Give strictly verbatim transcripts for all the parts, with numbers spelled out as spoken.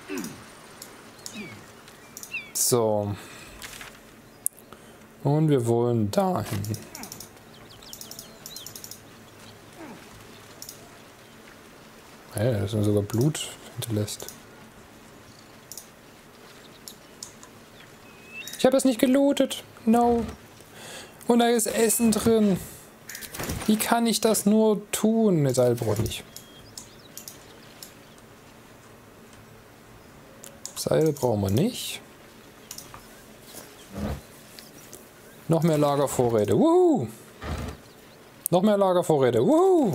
So. Und wir wollen dahin. Ja, das ist sogar Blut hinterlässt. Ich habe es nicht gelootet. No. Und da ist Essen drin. Wie kann ich das nur tun? Ne, Seil brauche ich nicht. Seil brauchen wir nicht. Noch mehr Lagervorräte. Wuhu! Noch mehr Lagervorräte. Wuhu!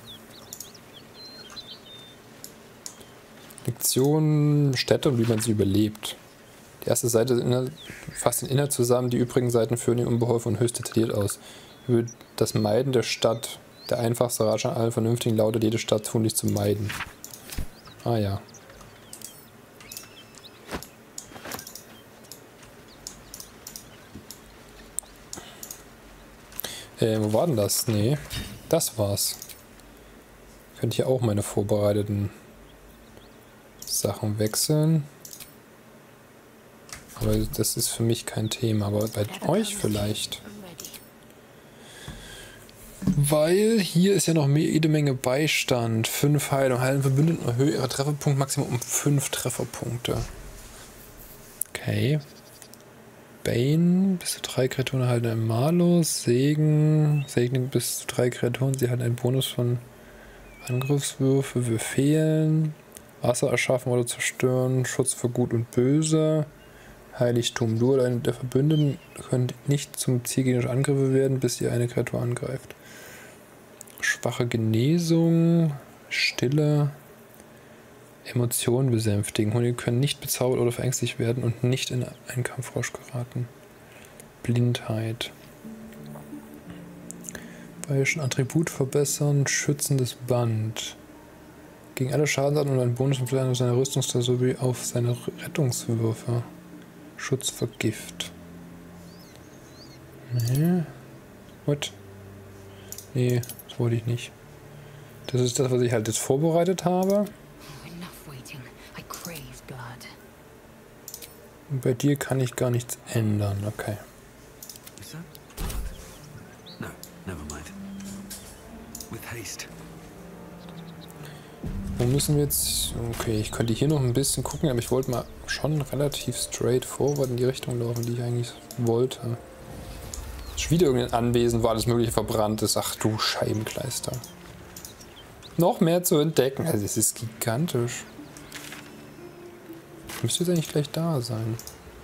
Lektionen, Städte und wie man sie überlebt. Die erste Seite fasst den Inhalt zusammen, die übrigen Seiten führen ihn unbeholfen und höchst detailliert aus. Über das Meiden der Stadt. Der einfachste Ratschlag an allen Vernünftigen lautet, jede Stadt tunlich zu meiden. Ah ja. Äh, wo war denn das? Nee, das war's. Ich könnte hier auch meine vorbereiteten Sachen wechseln. Aber das ist für mich kein Thema, aber bei euch vielleicht. Weil hier ist ja noch jede Menge Beistand. Fünf Heilung. Heilen Verbündeten erhöht ihre Trefferpunkt Maximum um fünf Trefferpunkte. Okay. Bane, bis zu drei Kreaturen erhalten einen Malus. Segen, Segen bis zu drei Kreaturen. Sie erhalten einen Bonus von Angriffswürfe. Wir fehlen. Wasser erschaffen oder zerstören. Schutz für Gut und Böse. Heiligtum. Du oder eine der Verbündeten könnt nicht zum Ziel gegnerischer Angriffe werden, bis ihr eine Kreatur angreift. Schwache Genesung. Stille. Emotionen besänftigen. Hunde können nicht bezaubert oder verängstigt werden und nicht in einen Kampfrausch geraten. Blindheit. Bayerischen Attribut verbessern. Schützendes Band. Gegen alle Schadensarten und einen Bonus auf seine Rüstungsklasse sowie auf seine Rettungswürfe. Schutz vor Gift. Nee. What? Nee, das wollte ich nicht. Das ist das, was ich halt jetzt vorbereitet habe. Und bei dir kann ich gar nichts ändern. Okay. Wo müssen wir jetzt... Okay, ich könnte hier noch ein bisschen gucken, aber ich wollte mal schon relativ straight forward in die Richtung laufen, die ich eigentlich wollte. Ist wieder irgendein Anwesen, wo alles mögliche verbrannt ist. Ach du Scheibenkleister. Noch mehr zu entdecken. Also es ist gigantisch. Müsste jetzt eigentlich gleich da sein.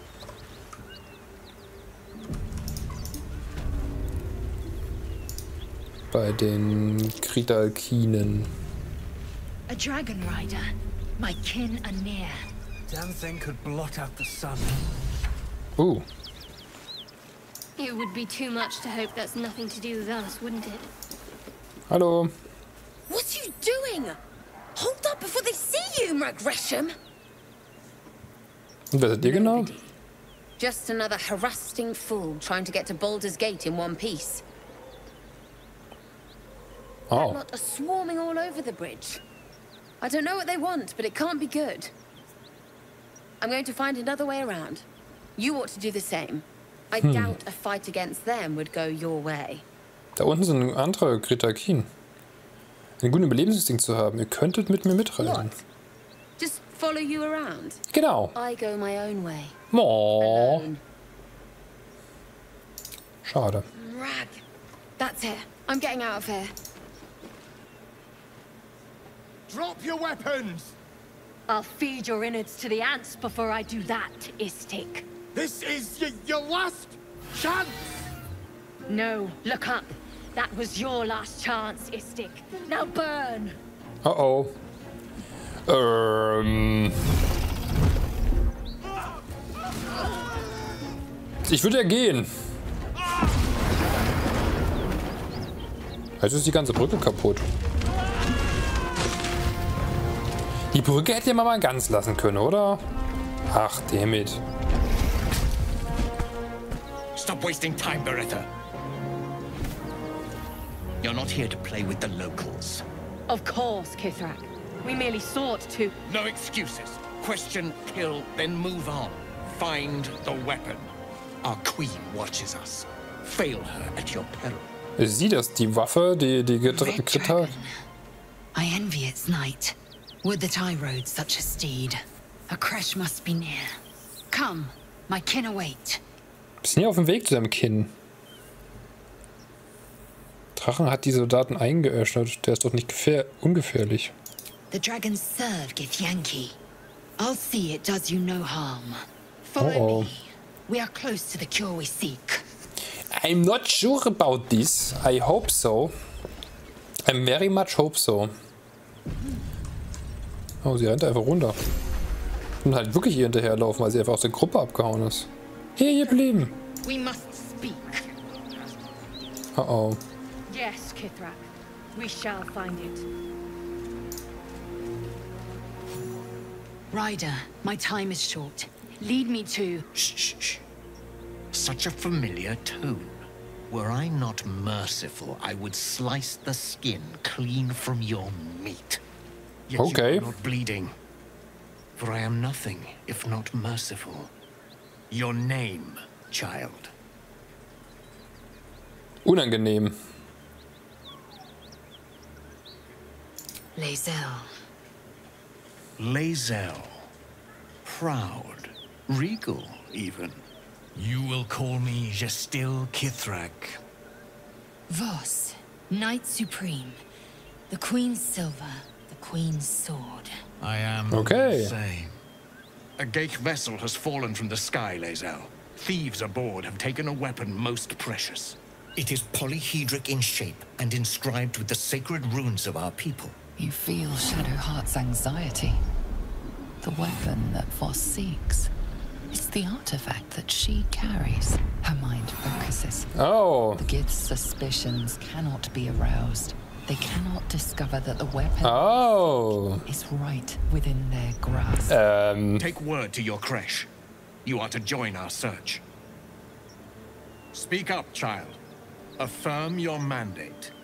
Bei den Kridalkinen. A dragon rider, my kin are near. Damn thing could blot out the sun. Uh. It would be too much to hope that's nothing to do with us, wouldn't it? Hallo. What are you doing? Hold up before they see you, Mrag Gresham. Und wer seid ihr genau? Just another harassing fool trying to get to Baldur's Gate in one piece. Oh. That lot are swarming all over the bridge. I don't know what they want, but it can't be good. I'm going to find another way around. You ought to do the same. I hm. doubt a fight against them would go your way. Da unten sind andere Kridalkin. Einen guten Überlebensinstinkt zu haben. Ihr könntet mit mir mitreisen. What? Just follow you around? Genau. I go my own way. Oh. Alone. Schade. Rag. That's it. I'm getting out of here. Drop your weapons! I'll feed your innards to the ants before I do that, Istik. This is y your last chance! No, look up. That was your last chance, Istik. Now burn! Uh-oh. Ähm... Ich würde ja gehen. Jetzt ist die ganze Brücke kaputt. Die Brücke hätte man mal ganz lassen können, oder? Ach, dammit. Stop wasting time, Beretta. You're not here to play with the locals. Of course, Kithrak. We merely sought to... No excuses. Question, kill, then move on. Find the weapon. Our queen watches us. Fail her at your peril. Ist sie das, die Waffe, die die gekriegt hat? I envy its knight. Would that I rode such a steed. A crash must be near. Come, my kin await. Bist nie auf dem Weg zu deinem Kinn. Drachen hat die Soldaten eingeöschert. Der ist doch nicht gefähr ungefährlich. The dragons serve Githyanki. I'll see it does you no harm. Follow Uh-oh. me. We are close to the cure we seek. I'm not sure about this. I hope so. I very much hope so. Oh, sie rennt einfach runter. Und halt wirklich ihr hinterherlaufen, weil sie einfach aus der Gruppe abgehauen ist. Hier geblieben. We must speak. Oh oh. Yes, Kithrak. We shall find it. Ryder, my time is short. Lead me to... Shh, shh, shh. Such a familiar tone. Were I not merciful, I would slice the skin clean from your meat. Yet Okay. you are not bleeding. For I am nothing if not merciful. Your name, child. Unangenehm. Lae'zel. Lae'zel. Proud. Regal, even. You will call me Gestil Kithrak. Voss, Knight Supreme. The Queen's silver, the Queen's sword. I am Okay. the same. A Geich vessel has fallen from the sky, Lae'zel. Thieves aboard have taken a weapon most precious. It is polyhedric in shape and inscribed with the sacred runes of our people. You feel Shadowheart's anxiety. The weapon that Voss seeks. It's the artifact that she carries. Her mind focuses. Oh. The Gith's suspicions cannot be aroused. They cannot discover that the weapon Oh. is right within their grasp. Ähm. Take word to your creche. You are to join our search. Speak up, child. Affirm your mandate.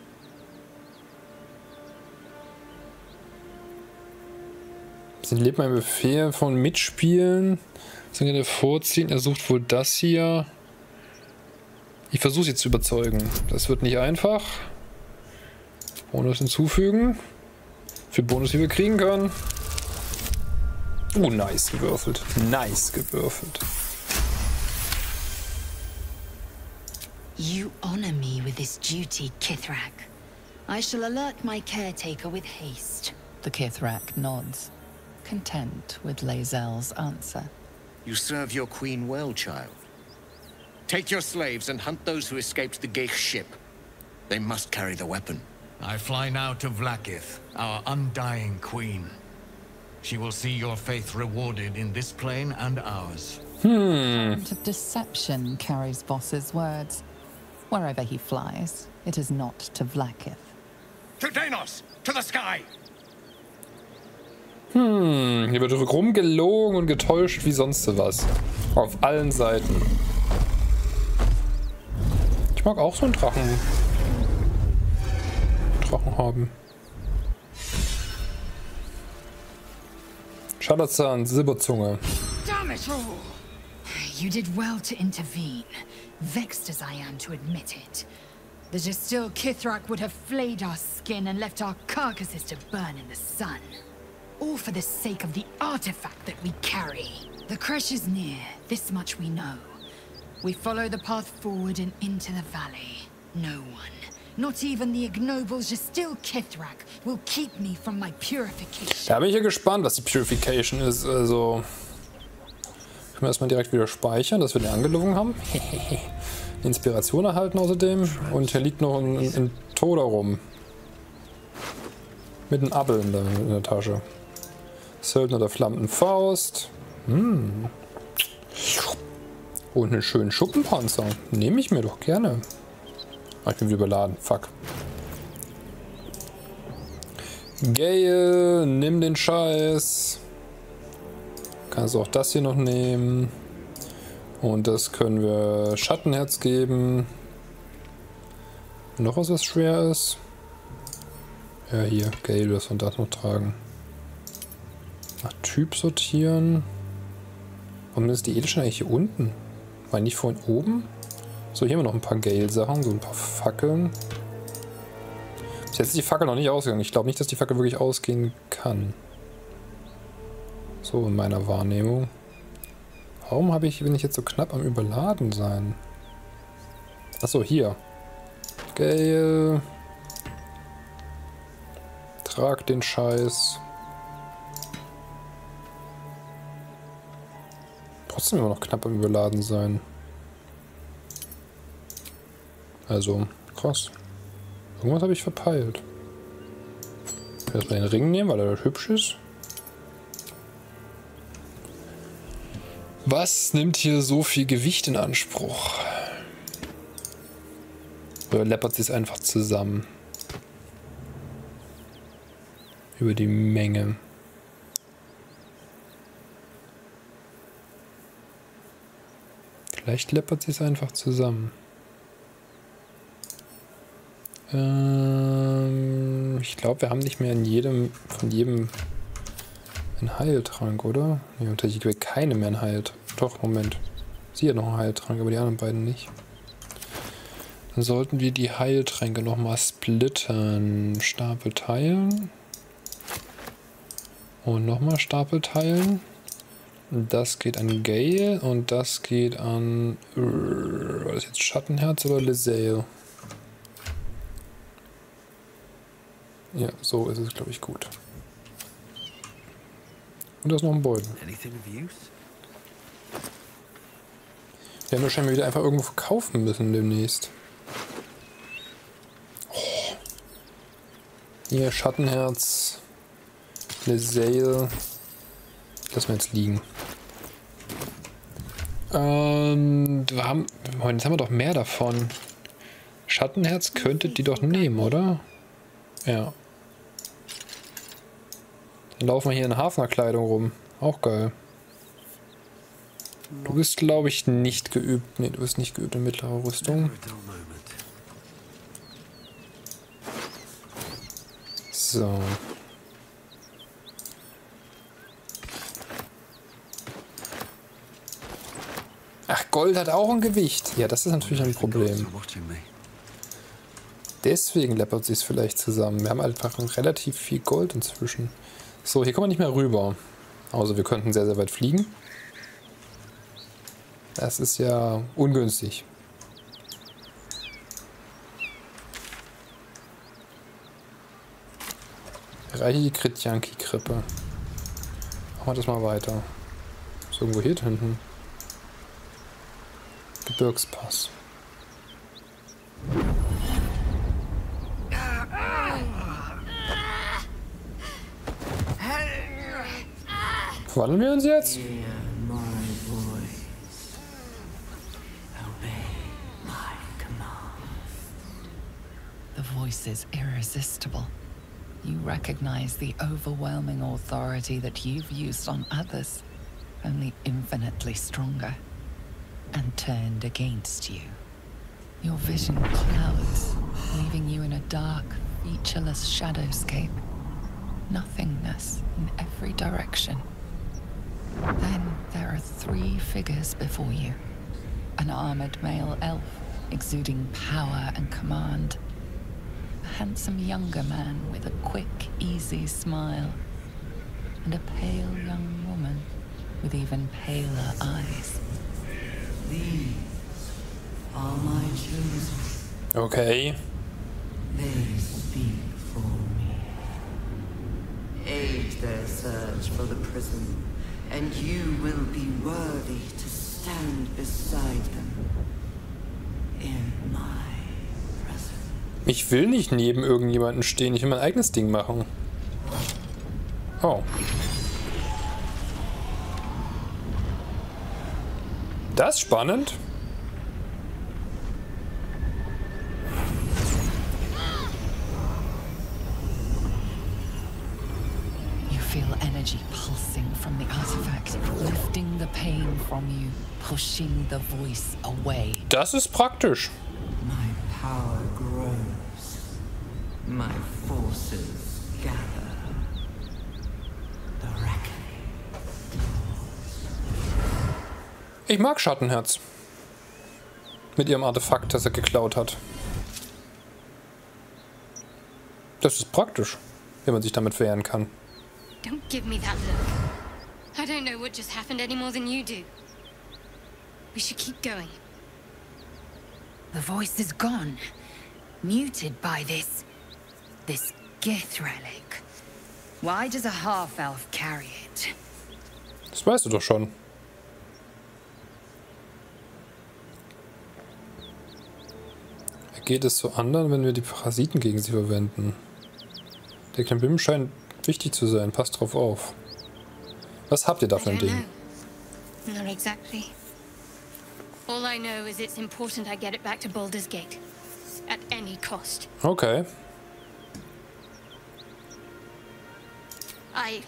Sind lebt mein Befehl von Mitspielen. Singe vorziehen. Er sucht wohl das hier. Ich versuche sie zu überzeugen. Das wird nicht einfach. Bonus hinzufügen. Für Bonus, die wir kriegen können. Oh, nice gewürfelt. Nice gewürfelt. You honor me with this duty, Kithrak. I shall alert my caretaker with haste. The Kithrak nods, content with Lae'zel's answer. You serve your queen well, child. Take your slaves and hunt those who escaped the Geich ship. They must carry the weapon. I fly now to Vlaakith, our undying queen. She will see your faith rewarded in this plane and ours. Hmm. And deception carries Voss's words. Wherever he flies, it is not to Vlaakith. To Danos! To the sky! Hm. Hier wird rumgelogen und getäuscht wie sonst was. Auf allen Seiten. Ich mag auch so einen Drachen. Drachen haben. Shadowzahn, Silberzunge. Damn it all! You did well to intervene, vexed as I am to admit it. The Gestil Kithrak would have flayed our skin and left our carcasses to burn in the sun. All for the sake of the artifact that we carry. The crash is near, this much we know. We follow the path forward and into the valley. No one, not even the ignoble Gestil Kithrak, will keep me from my purification. Da bin ich ja gespannt, was die Purification ist. Also. Können wir erstmal direkt wieder speichern, dass wir den angelogen haben. Inspiration erhalten außerdem. Und hier liegt noch ein, ein, ein Toder rum. Mit einem Appel in der, in der Tasche. Söldner der flammenden Faust. Hm. Und einen schönen Schuppenpanzer. Nehme ich mir doch gerne. Ah, ich bin wieder überladen. Fuck. Gale, nimm den Scheiß. Kannst auch das hier noch nehmen. Und das können wir Schattenherz geben. Noch was, was schwer ist. Ja, hier, Gale, das wir das noch tragen. Typ sortieren. Warum ist die Edelsteine eigentlich hier unten? War nicht vorhin oben? So, hier haben wir noch ein paar Gale-Sachen, so ein paar Fackeln. Bis jetzt ist die Fackel noch nicht ausgegangen. Ich glaube nicht, dass die Fackel wirklich ausgehen kann. So, in meiner Wahrnehmung. Warum habe ich, bin ich jetzt so knapp am Überladen sein? Achso, hier. Gale. Trag den Scheiß. Trotzdem immer noch knapp am Überladen sein. Also, krass. Irgendwas habe ich verpeilt. Ich will erstmal den Ring nehmen, weil er hübsch ist. Was nimmt hier so viel Gewicht in Anspruch? Oder läppert sie es einfach zusammen? Über die Menge. Vielleicht läppert sie es einfach zusammen. Ähm, ich glaube, wir haben nicht mehr in jedem, von jedem einen Heiltrank, oder? Nee, natürlich gibt keine mehr einen Heiltrank. Doch, Moment. Sie hat noch einen Heiltrank, aber die anderen beiden nicht. Dann sollten wir die Heiltränke nochmal splitten. Stapel teilen. Und nochmal Stapel teilen. Das geht an Gale und das geht an... War das jetzt Schattenherz oder Lae'zel? Ja, so ist es, glaube ich, gut. Und da ist noch ein Beutel. Wir haben wahrscheinlich wieder einfach irgendwo verkaufen müssen demnächst. Oh. Hier, Schattenherz. Lae'zel. Lassen wir jetzt liegen. Ähm, wir haben, jetzt haben wir doch mehr davon. Schattenherz könntet die doch nehmen, oder? Ja. Dann laufen wir hier in Hafnerkleidung rum. Auch geil. Du bist, glaube ich, nicht geübt. Ne, du bist nicht geübt in mittlerer Rüstung. So. Ach, Gold hat auch ein Gewicht. Ja, das ist natürlich ein Problem. Deswegen läppert sie es vielleicht zusammen. Wir haben einfach relativ viel Gold inzwischen. So, hier kommen wir nicht mehr rüber. Also wir könnten sehr, sehr weit fliegen. Das ist ja ungünstig. Erreiche die Kritjanki-Krippe. Machen wir das mal weiter. Ist irgendwo hier hinten. Gebirgspass. Verwandeln wir uns jetzt? The voice is irresistible. You recognize the overwhelming authority that you've used on others, only infinitely stronger, and turned against you. Your vision clouds, leaving you in a dark, featureless shadowscape. Nothingness in every direction. Then there are three figures before you. An armored male elf, exuding power and command. A handsome younger man with a quick, easy smile. And a pale young woman with even paler eyes. These are my chosen. Okay. They speak for me. Aid their search for the prison, and you will be worthy to stand beside them in my presence. Ich will nicht neben irgendjemanden stehen. Ich will mein eigenes Ding machen. Oh. Das ist spannend. Energy pulsing from the artifact, lifting the pain from you, pushing the voice away. Das ist praktisch. My power grows. My forces gather. The reckoning Ich mag Schattenherz. Mit ihrem Artefakt, das er geklaut hat. Das ist praktisch, wenn man sich damit wehren kann. Don't give me that look. I don't know what just happened any more than you do. We should keep going. The voice is gone. Muted by this... this Gith relic. Why does a half-elf carry it? Das weißt du doch schon. Geht es zu anderen, wenn wir die Parasiten gegen sie verwenden? Der Klimbim scheint wichtig zu sein. Passt drauf auf. Was habt ihr da für ein Ding? Not exactly. All I know is it's important I get it back to Baldur's Gate. At any cost. Okay. I...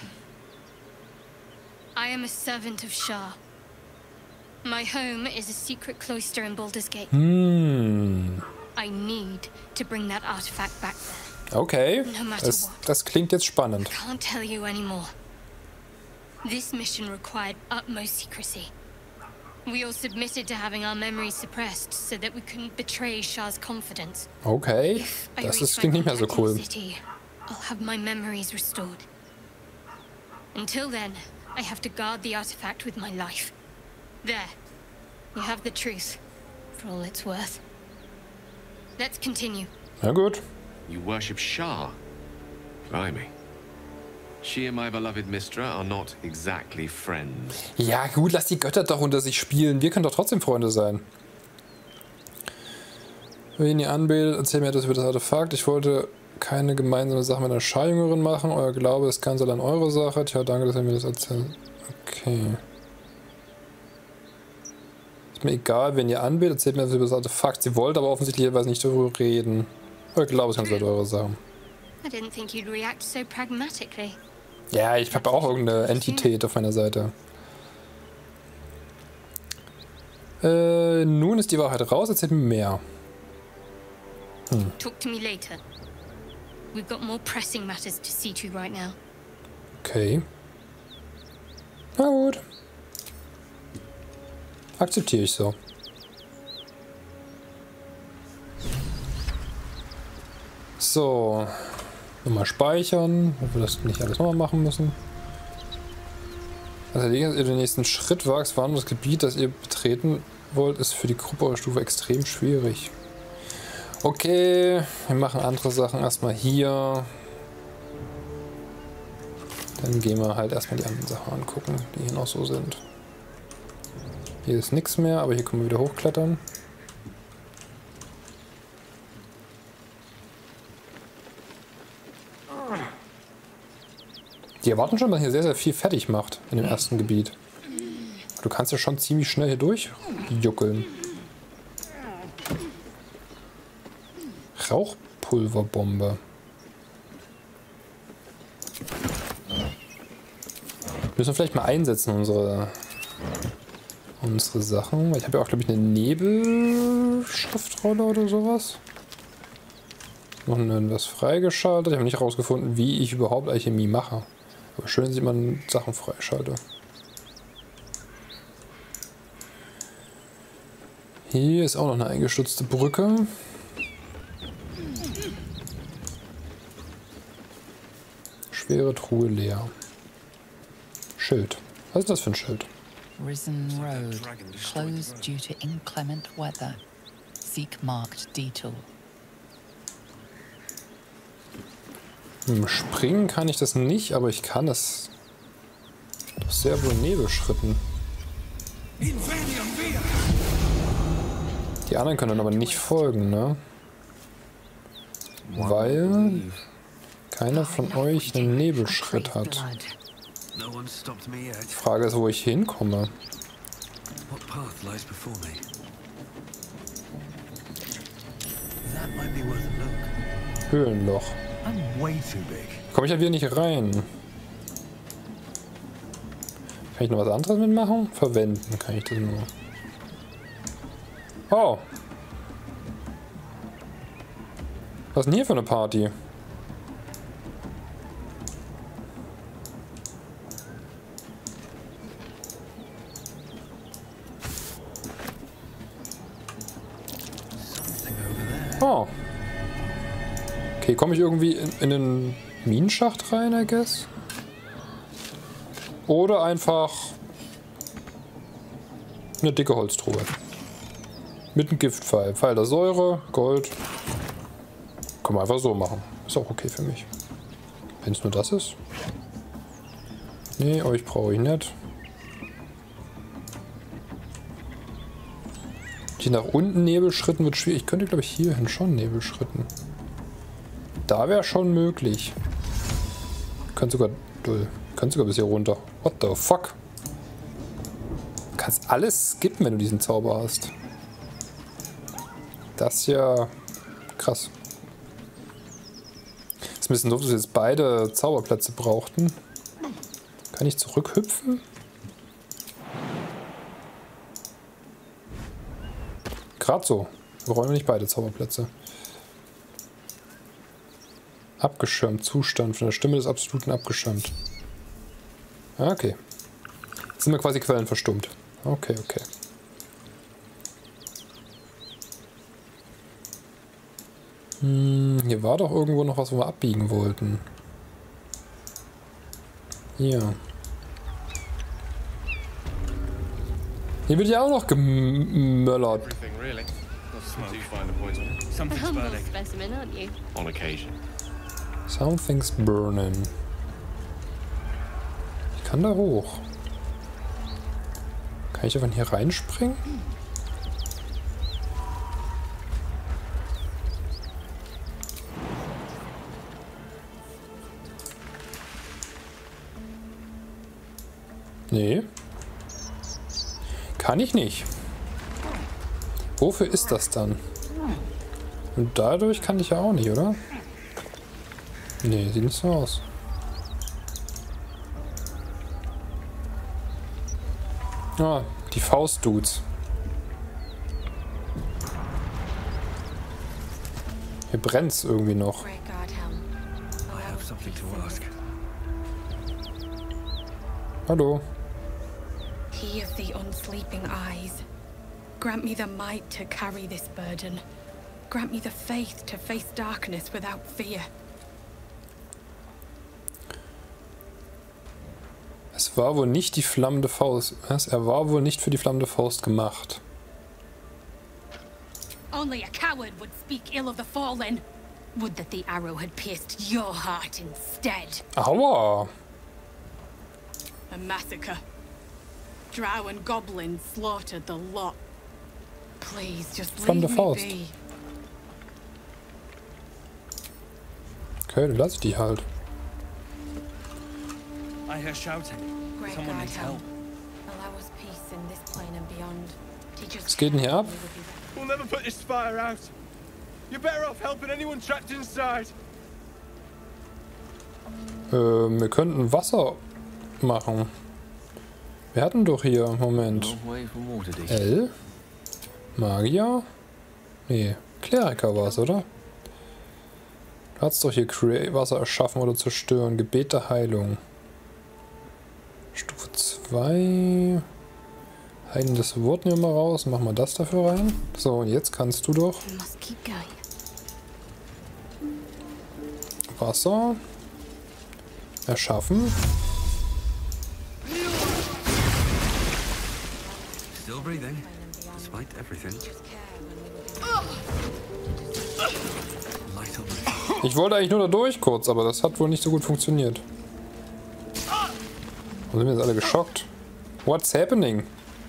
I am a servant of Shar. My home is a secret cloister in Baldur's Gate. Hm. I need to bring that artifact back there. Okay. No matter Das, what. das klingt jetzt spannend. I can't tell you anymore. This mission required utmost secrecy. We all submitted to having our memories suppressed so that we couldn't betray Shar's confidence. Okay. If I Das reach ist, my klingt nicht mehr so contact in cool. the city, I'll have my memories restored. Until then, I have to guard the artifact with my life. There. You have the truth, for all it's worth. Let's continue. Na gut. You worship Shar? Blimey. She and my beloved Mistra are not exactly friends. Ja gut, lass die Götter doch unter sich spielen. Wir können doch trotzdem Freunde sein. Wen ihr anbetet, erzähl mir etwas über das Artefakt. Ich wollte keine gemeinsame Sache mit einer Scharjüngerin machen. Euer Glaube ist ganz allein eure Sache. Tja, danke, dass ihr mir das erzählt. Okay. Ist mir egal, wen ihr anbetet, erzählt mir etwas über das Artefakt. Sie wollte aber offensichtlich nicht darüber reden. Euer Glaube ist ganz allein eure Sache. I didn't think you'd react so pragmatically. Ja, ich habe auch irgendeine Entität auf meiner Seite. Äh, nun ist die Wahrheit raus, erzählt mir mehr. Hm. Talk to me later. We've got more pressing matters to see to right now. Okay. Na gut. Akzeptiere ich so. So. Nochmal speichern, ob wir das nicht alles nochmal machen müssen. Also, dass ihr den nächsten Schritt wagt, war das Gebiet, das ihr betreten wollt, ist für die Gruppe eurer Stufe extrem schwierig. Okay, wir machen andere Sachen erstmal hier. Dann gehen wir halt erstmal die anderen Sachen angucken, die hier noch so sind. Hier ist nichts mehr, aber hier können wir wieder hochklettern. Die erwarten schon, dass man hier sehr, sehr viel fertig macht in dem ersten Gebiet. Du kannst ja schon ziemlich schnell hier durchjuckeln. Rauchpulverbombe. Müssen wir vielleicht mal einsetzen, unsere, unsere Sachen. Ich habe ja auch, glaube ich, eine Nebelschriftrolle oder sowas. Noch was freigeschaltet. Ich habe nicht herausgefunden, wie ich überhaupt Alchemie mache. Aber schön, dass ich immer Sachen freischalte. Hier ist auch noch eine eingestürzte Brücke. Schwere Truhe leer. Schild. Was ist das für ein Schild? Risen Road, closed due to inclement weather. Seek marked detour. Hm, springen kann ich das nicht, aber ich kann es doch sehr wohl Nebelschritten. Die anderen können dann aber nicht folgen, ne? Weil keiner von euch einen Nebelschritt hat. Die Frage ist, wo ich hinkomme. Höhlenloch. Komme ich ja wieder nicht rein. Kann ich noch was anderes mitmachen? Verwenden kann ich das nur. Oh. Was ist denn hier für eine Party? Oh. Okay, komme ich irgendwie in, in den Minenschacht rein, I guess? Oder einfach eine dicke Holztruhe. Mit einem Giftpfeil. Pfeil der Säure, Gold. Kann man einfach so machen. Ist auch okay für mich. Wenn es nur das ist. Nee, euch brauche ich nicht. Die nach unten Nebelschritten wird schwierig. Ich könnte, glaube ich, hierhin schon Nebelschritten. Da wäre schon möglich. Ich könnte sogar... Du kannst sogar bis hier runter. What the fuck? Du kannst alles skippen, wenn du diesen Zauber hast. Das ist ja krass. Ist ein bisschen doof, dass wir jetzt beide Zauberplätze brauchten. Kann ich zurückhüpfen? Gerade so. Wir räumen nicht beide Zauberplätze. Abgeschirmt. Zustand. Von der Stimme des Absoluten abgeschirmt. Okay. Jetzt sind wir quasi Quellen verstummt. Okay, okay. Hm, hier war doch irgendwo noch was, wo wir abbiegen wollten. Hier. Hier wird ja auch noch gemöllert. Something's burning. Ich kann da hoch. Kann ich von hier reinspringen? Nee. Kann ich nicht. Wofür ist das dann? Und dadurch kann ich ja auch nicht, oder? Nee, sieht nicht so aus. Ah, die Faustdudes. Hier brennt's irgendwie noch. Hallo. He of the unsleeping eyes. Grant me the might to carry this burden. Grant me the faith to face darkness without fear. Es war wohl nicht die flammende Faust. Was? Er war wohl nicht für die flammende Faust gemacht. Only a coward would speak ill of the fallen. Would that the arrow had pierced your heart instead. Aua! A massacre. Drow and goblins slaughtered the lot. Please, just leave me be. Okay, dann lass ich die halt. I hear shouting. Someone needs help. Allow us peace in this plane and beyond. Was geht denn hier ab? We'll never put this fire out. You're better off helping anyone trapped inside. Ähm, wir könnten Wasser machen. Wir hatten doch hier, Moment. L? Magier? Nee, Kleriker war es, oder? Du hast doch hier Crea- Wasser erschaffen oder zerstören. Gebet der Heilung. Stufe zwei. Heilen das Wort nehmen wir mal raus. Machen wir das dafür rein. So, und jetzt kannst du doch Wasser erschaffen. Still breathing, despite everything. Ich wollte eigentlich nur da durch kurz, aber das hat wohl nicht so gut funktioniert. Warum sind wir jetzt alle geschockt? What's happening?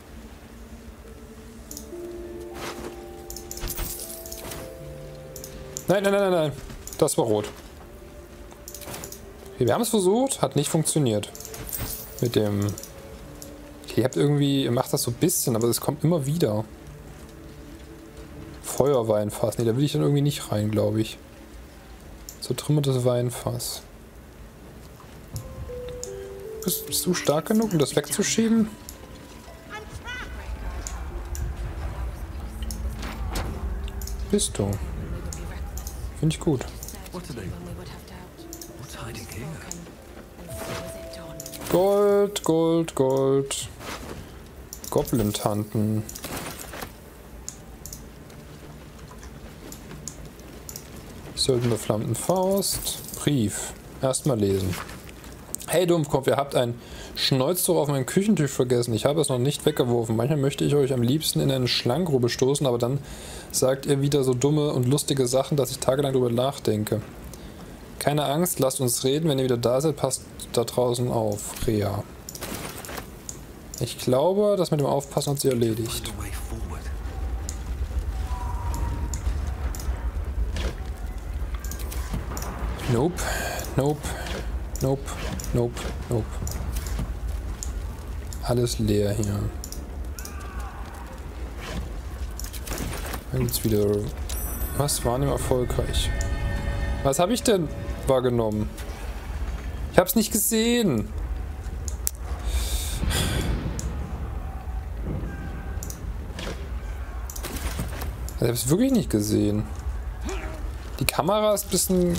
Nein, nein, nein, nein, nein. Das war rot. Okay, wir haben es versucht, hat nicht funktioniert. Mit dem... Okay, ihr habt irgendwie... Ihr macht das so ein bisschen, aber es kommt immer wieder. Feuerweinfass. Ne, da will ich dann irgendwie nicht rein, glaube ich. Zertrümmertes Weinfass. Bist, bist du stark genug, um das wegzuschieben? Bist du. Finde ich gut. Gold, Gold, Gold. Goblin-Tanten. Söldner flammenden Faust. Brief. Erstmal lesen. Hey Dummkopf, ihr habt ein Schnäuztuch auf meinem Küchentisch vergessen. Ich habe es noch nicht weggeworfen. Manchmal möchte ich euch am liebsten in eine Schlangengrube stoßen, aber dann sagt ihr wieder so dumme und lustige Sachen, dass ich tagelang darüber nachdenke. Keine Angst, lasst uns reden. Wenn ihr wieder da seid, passt da draußen auf. Rea. Ich glaube, das mit dem Aufpassen hat sie erledigt. Nope, nope, nope, nope, nope. Alles leer hier. Dann gibt's wieder... Was war denn erfolgreich? Was habe ich denn wahrgenommen? Ich hab's nicht gesehen. Ich hab's wirklich nicht gesehen. Die Kamera ist ein bisschen...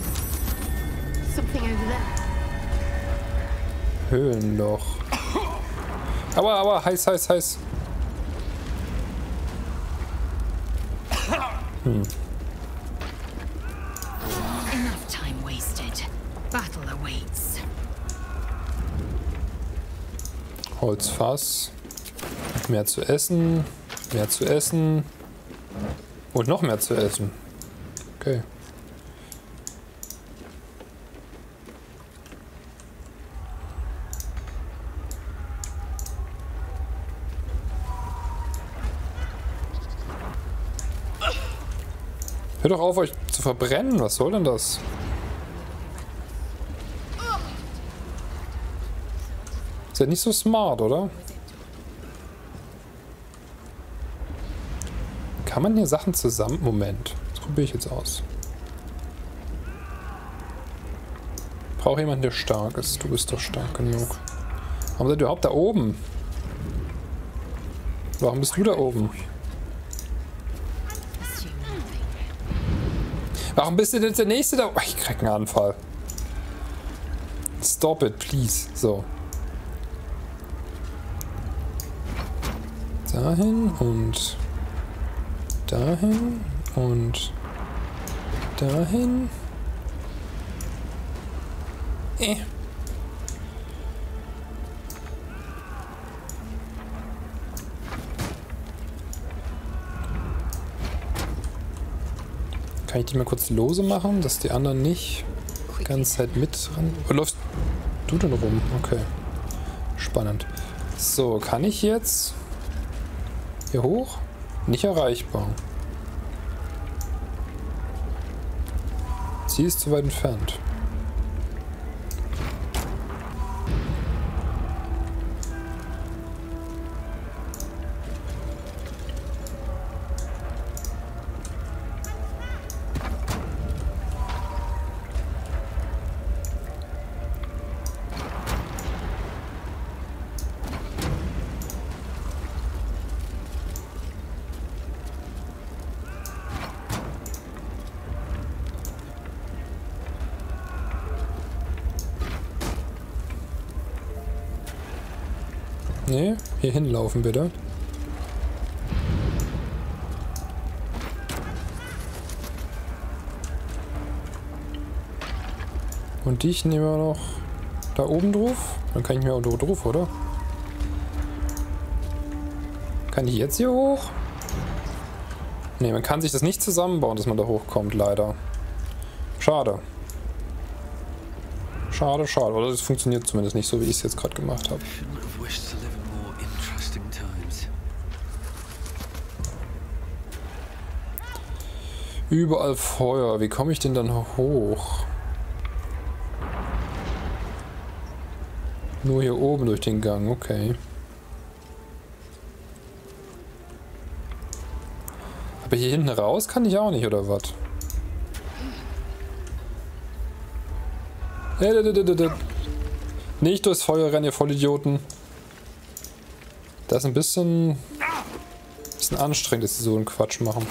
Höhlenloch. Aber, aber, heiß, heiß, heiß. Hm. Enough time wasted. Battle awaits. Holzfass. Mehr zu essen. Mehr zu essen. Und noch mehr zu essen. Okay. Hört doch auf, euch zu verbrennen. Was soll denn das? Ist ja nicht so smart, oder? Kann man hier Sachen zusammen... Moment. Das probiere ich jetzt aus. Brauche jemanden, der stark ist. Du bist doch stark genug. Warum seid ihr überhaupt da oben? Warum bist du da oben? Warum bist du denn jetzt der Nächste da? Oh, ich krieg einen Anfall. Stop it, please. So. Dahin und dahin und dahin. Eh. Kann ich die mal kurz lose machen, dass die anderen nicht die ganze Zeit mit ran... Wo läufst du denn rum? Okay. Spannend. So, kann ich jetzt hier hoch? Nicht erreichbar. Sie ist zu weit entfernt. Nee, hier hinlaufen bitte. Und dich nehmen wir noch da oben drauf. Dann kann ich mir auch da drauf, oder? Kann ich jetzt hier hoch? Nee, man kann sich das nicht zusammenbauen, dass man da hochkommt, leider. Schade. Schade, schade. Oder das funktioniert zumindest nicht so, wie ich es jetzt gerade gemacht habe. Überall Feuer. Wie komme ich denn dann hoch? Nur hier oben durch den Gang, okay. Aber hier hinten raus kann ich auch nicht, oder was? Nicht durchs Feuer rennen, ihr Vollidioten. Das ist ein bisschen... bisschen anstrengend, dass sie so einen Quatsch machen.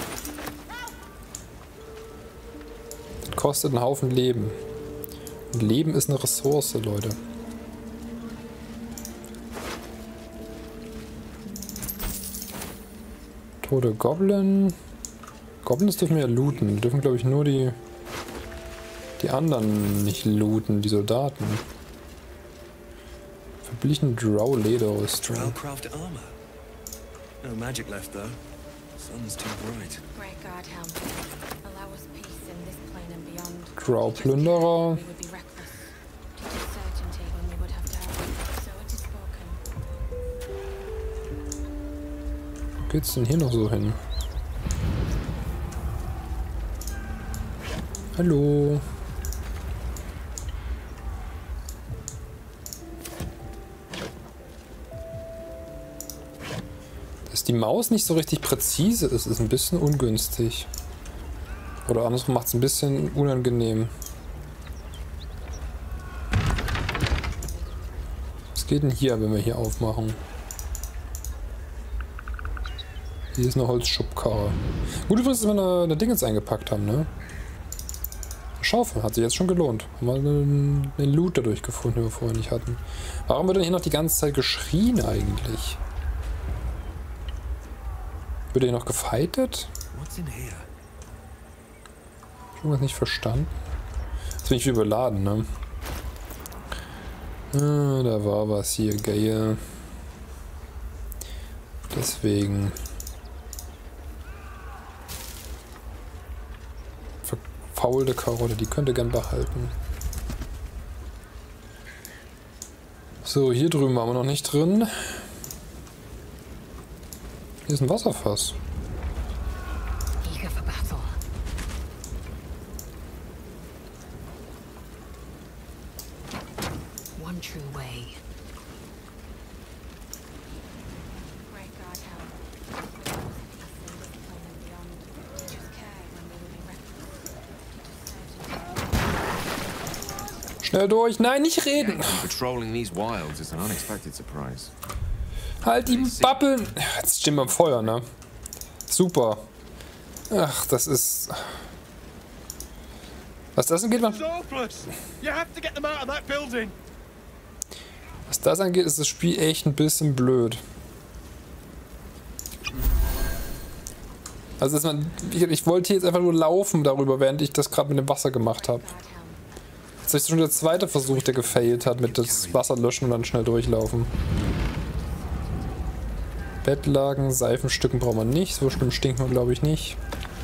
Das kostet einen Haufen Leben. Und Leben ist eine Ressource, Leute. Tote Goblin. Goblins dürfen wir ja looten. Die dürfen, glaube ich, nur die Die anderen nicht looten, die Soldaten. Verblichen Drow-Lederrüstung. Drowcraft armor. No magic left though. Sun's too bright. Great God, helm. Allow us peace in this plane and beyond. Drow-Plünderer. We would be reckless. Teach us certainty when we would have doubt. So it is spoken. Wo geht's denn hier noch so hin? Hallo. Dass die Maus nicht so richtig präzise ist, ist ein bisschen ungünstig. Oder andersrum macht es ein bisschen unangenehm. Was geht denn hier, wenn wir hier aufmachen? Hier ist eine Holzschubkarre. Gut übrigens, dass wir eine, eine Dingens eingepackt haben, ne? Eine Schaufel, hat sich jetzt schon gelohnt. Haben wir einen, einen Loot dadurch gefunden, den wir vorher nicht hatten. Warum wird denn hier noch die ganze Zeit geschrien eigentlich? Wird hier noch gefightet? What's in here? Ich habe irgendwas nicht verstanden. Jetzt bin ich wieder überladen, ne? Ah, da war was hier, geil. Deswegen. Verfaulte Karotte, die könnte gern behalten. So, hier drüben waren wir noch nicht drin. Hier ist ein Wasserfass. Eager for battle. One true way. Great God, helm. Allow us peace in this plane and beyond. Teach us care when we would be reckless. Teach us certainty. Schnell durch. Nein, nicht reden. Patrolling these wilds is an unexpected surprise. Halt die Babbeln. Jetzt stehen wir am Feuer, ne? Super. Ach, das ist... Was das angeht, man... Was das angeht, ist das Spiel echt ein bisschen blöd. Also, dass man... Ich, ich wollte hier jetzt einfach nur laufen darüber, während ich das gerade mit dem Wasser gemacht habe. Jetzt ist schon der zweite Versuch, der gefailt hat, mit das Wasser löschen und dann schnell durchlaufen. Bettlaken, Seifenstücken brauchen wir nicht. So schlimm stinkt man, glaube ich, nicht.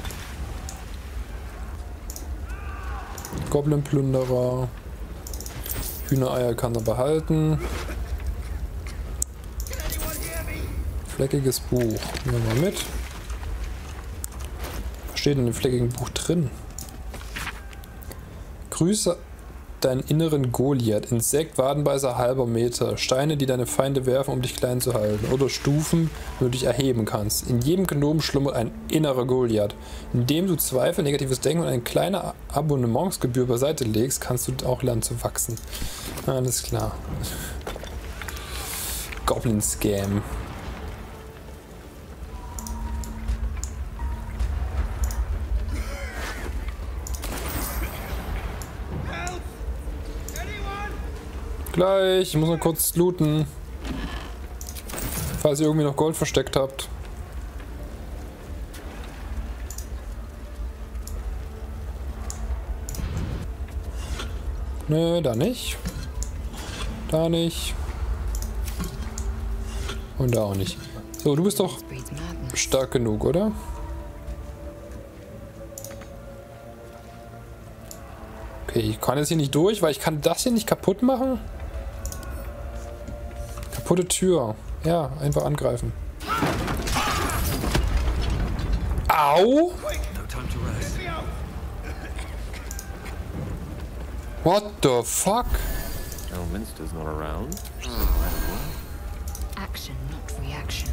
Goblin-Plünderer. Hühnereier kann er behalten. Fleckiges Buch. Nehmen wir mal mit. Was steht in dem fleckigen Buch drin? Grüße deinen inneren Goliath. Insekt, Wadenbeißer, halber Meter. Steine, die deine Feinde werfen, um dich klein zu halten. Oder Stufen, wo du dich erheben kannst. In jedem Gnom schlummert ein innerer Goliath. Indem du Zweifel, negatives Denken und eine kleine Abonnementsgebühr beiseite legst, kannst du auch lernen zu wachsen. Alles klar. Goblin-Scam. Gleich, ich muss noch kurz looten. Falls ihr irgendwie noch Gold versteckt habt. Nö, da nicht. Da nicht. Und da auch nicht. So, du bist doch stark genug, oder? Okay, ich kann jetzt hier nicht durch, weil ich kann das hier nicht kaputt machen. Kaputte Tür. Ja, einfach angreifen. Au! What the fuck? Elminster's not around. Action, not reaction.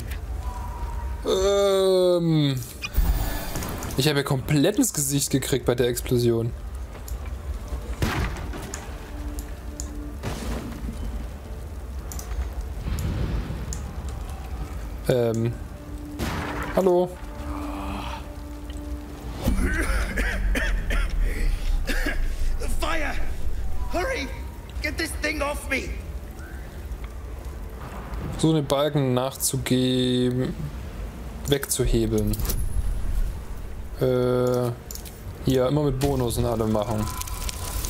Ähm. Ich habe ja komplett ins Gesicht gekriegt bei der Explosion. Ähm. Hallo. The fire! Hurry! Get this thing off me! So eine Balken nachzugeben, wegzuhebeln. Äh. Hier, immer mit Bonus und alle machen.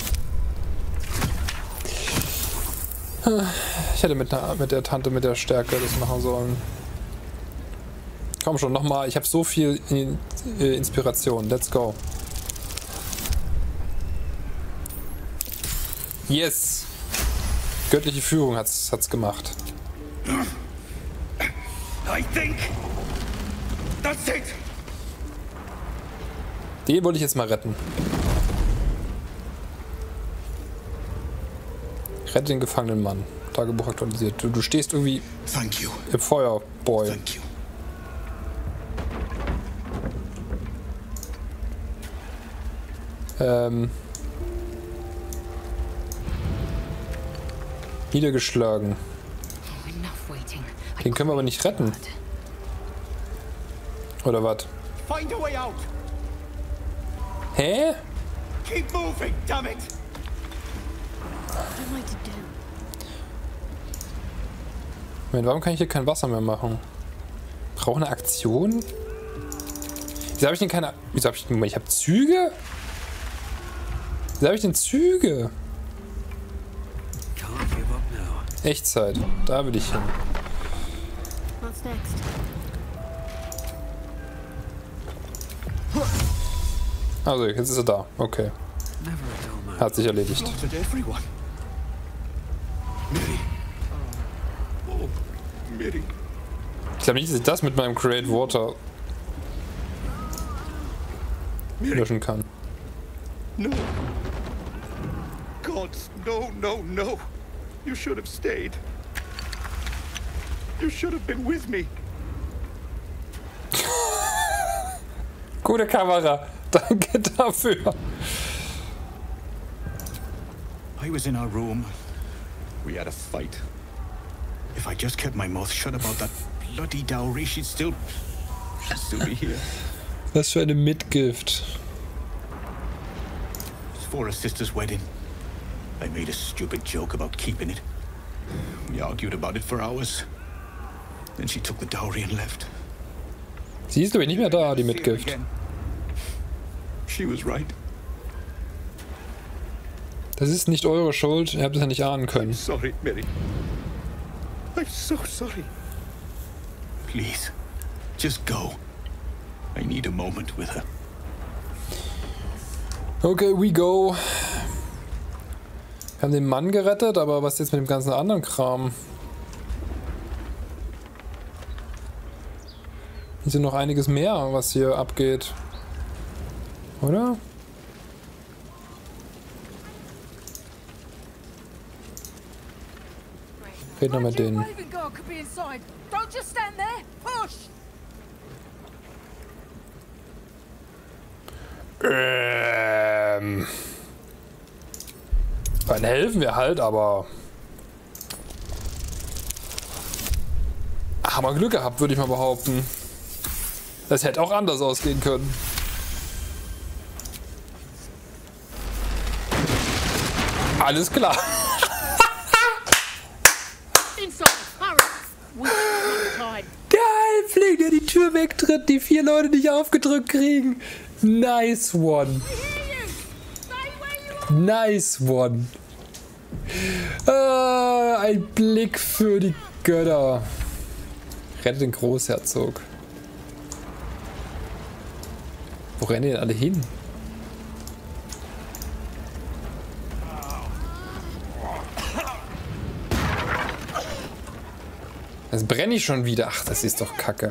Ich hätte mit, einer, mit der Tante mit der Stärke das machen sollen. Komm schon, nochmal. Ich habe so viel in, äh, Inspiration. Let's go. Yes! Göttliche Führung hat's, hat's gemacht. I think that's it. Den wollte ich jetzt mal retten. Rette den gefangenen Mann. Tagebuch aktualisiert. Du, du stehst irgendwie Thank you. im Feuer, Boy. Thank you. Ähm. Niedergeschlagen. Den können wir aber nicht retten. Oder was? Find a way out. Hä? Keep moving, damn it. Moment, warum kann ich hier kein Wasser mehr machen? Brauche eine Aktion? Wieso habe ich denn keine... Wieso habe ich... Moment, ich habe Züge? Wieso habe ich denn Züge? Echtzeit. Da will ich hin. What's next? Also, jetzt ist er da. Okay. Hat sich erledigt. Ich glaube nicht, dass ich das mit meinem Create Water löschen kann. No. God, no, no, no. You should have stayed. You should have been with me. Gute Kamera. Danke dafür. I was in our room. We had a fight. If I just kept my mouth shut about that bloody dowry, she'd still... she'd still be here. Was für eine Mitgift. It's for her sister's wedding. I made a stupid joke about keeping it. We argued about it for hours. Then she took the dowry and left. Sie ist glaube ich nicht mehr da, die Mitgift. She was right. Das ist nicht eure Schuld, ihr habt es ja nicht ahnen können. I'm sorry, Mary. I'm so sorry. Please, just go. I need a moment with her. Okay, we go. Wir haben den Mann gerettet, aber was jetzt mit dem ganzen anderen Kram? Hier ist ja noch einiges mehr, was hier abgeht. Oder? Red noch mit denen. Ähm. Dann helfen wir halt, aber... Haben wir Glück gehabt, würde ich mal behaupten. Das hätte auch anders ausgehen können. Alles klar. Geil, Flieg, der die Tür wegtritt, die vier Leute nicht aufgedrückt kriegen. Nice one. Nice one. Ah, ein Blick für die Götter. Rettet den Großherzog. Wo rennen die denn alle hin? Jetzt brenne ich schon wieder. Ach, das ist doch Kacke.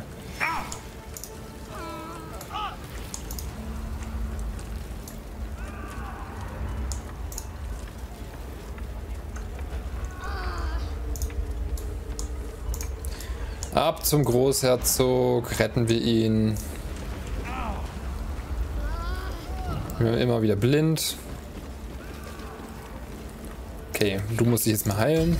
Ab zum Großherzog, retten wir ihn. Wir sind immer wieder blind. Okay, du musst dich jetzt mal heilen.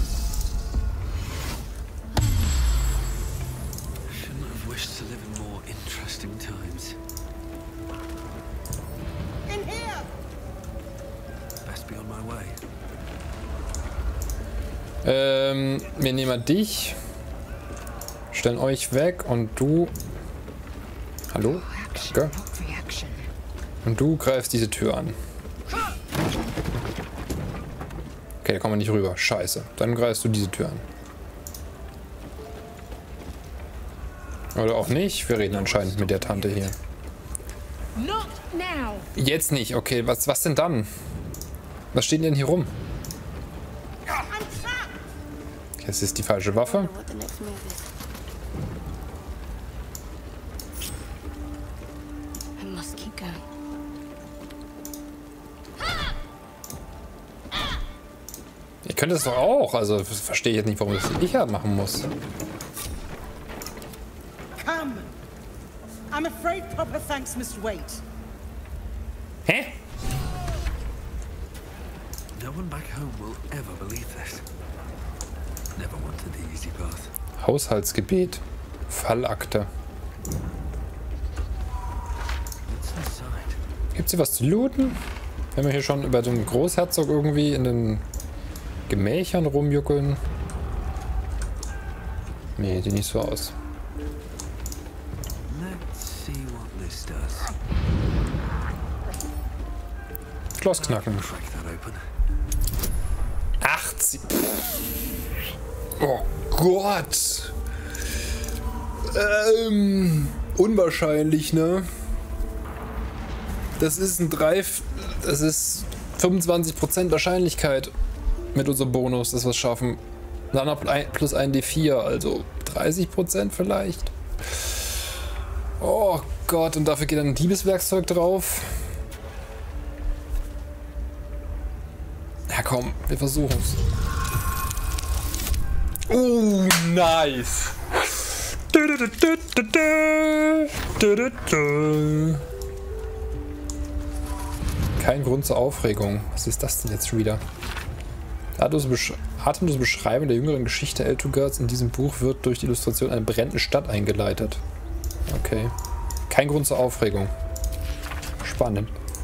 Ähm, wir nehmen mal dich. Stellen euch weg und du... Hallo? Danke. Und du greifst diese Tür an. Okay, Okay, da kommen wir nicht rüber. Scheiße. Dann greifst du diese Tür an. Oder auch nicht. Wir reden anscheinend mit der Tante hier. Jetzt nicht. Okay, was, was denn dann? Was steht denn hier rum? Okay, das ist die falsche Waffe. Ihr könnt es doch auch. Also verstehe ich jetzt nicht, warum das ich ja machen muss. Come. I'm afraid Papa thanks Mister Waite. Hä? No one back home will ever believe this. Never wanted the easy path. Haushaltsgebet. Fallakte. Gibt's hier was zu looten? Wenn wir hier schon über den Großherzog irgendwie in den Gemächern rumjuckeln. Nee, sieht nicht so aus. Schloss knacken. achtzig. Oh Gott. Ähm, unwahrscheinlich, ne? Das ist ein drei. Das ist fünfundzwanzig Prozent Wahrscheinlichkeit mit unserem Bonus, dass wir es schaffen. Dann noch plus ein D vier, also dreißig Prozent vielleicht. Oh Gott, und dafür geht dann ein Diebeswerkzeug drauf. Ja komm, wir versuchen es. Oh, nice. Kein Grund zur Aufregung. Was ist das denn jetzt schon wieder? Atemlose Beschreibung der jüngeren Geschichte Elturgards in diesem Buch wird durch die Illustration einer brennenden Stadt eingeleitet. Okay. Kein Grund zur Aufregung. Spannend.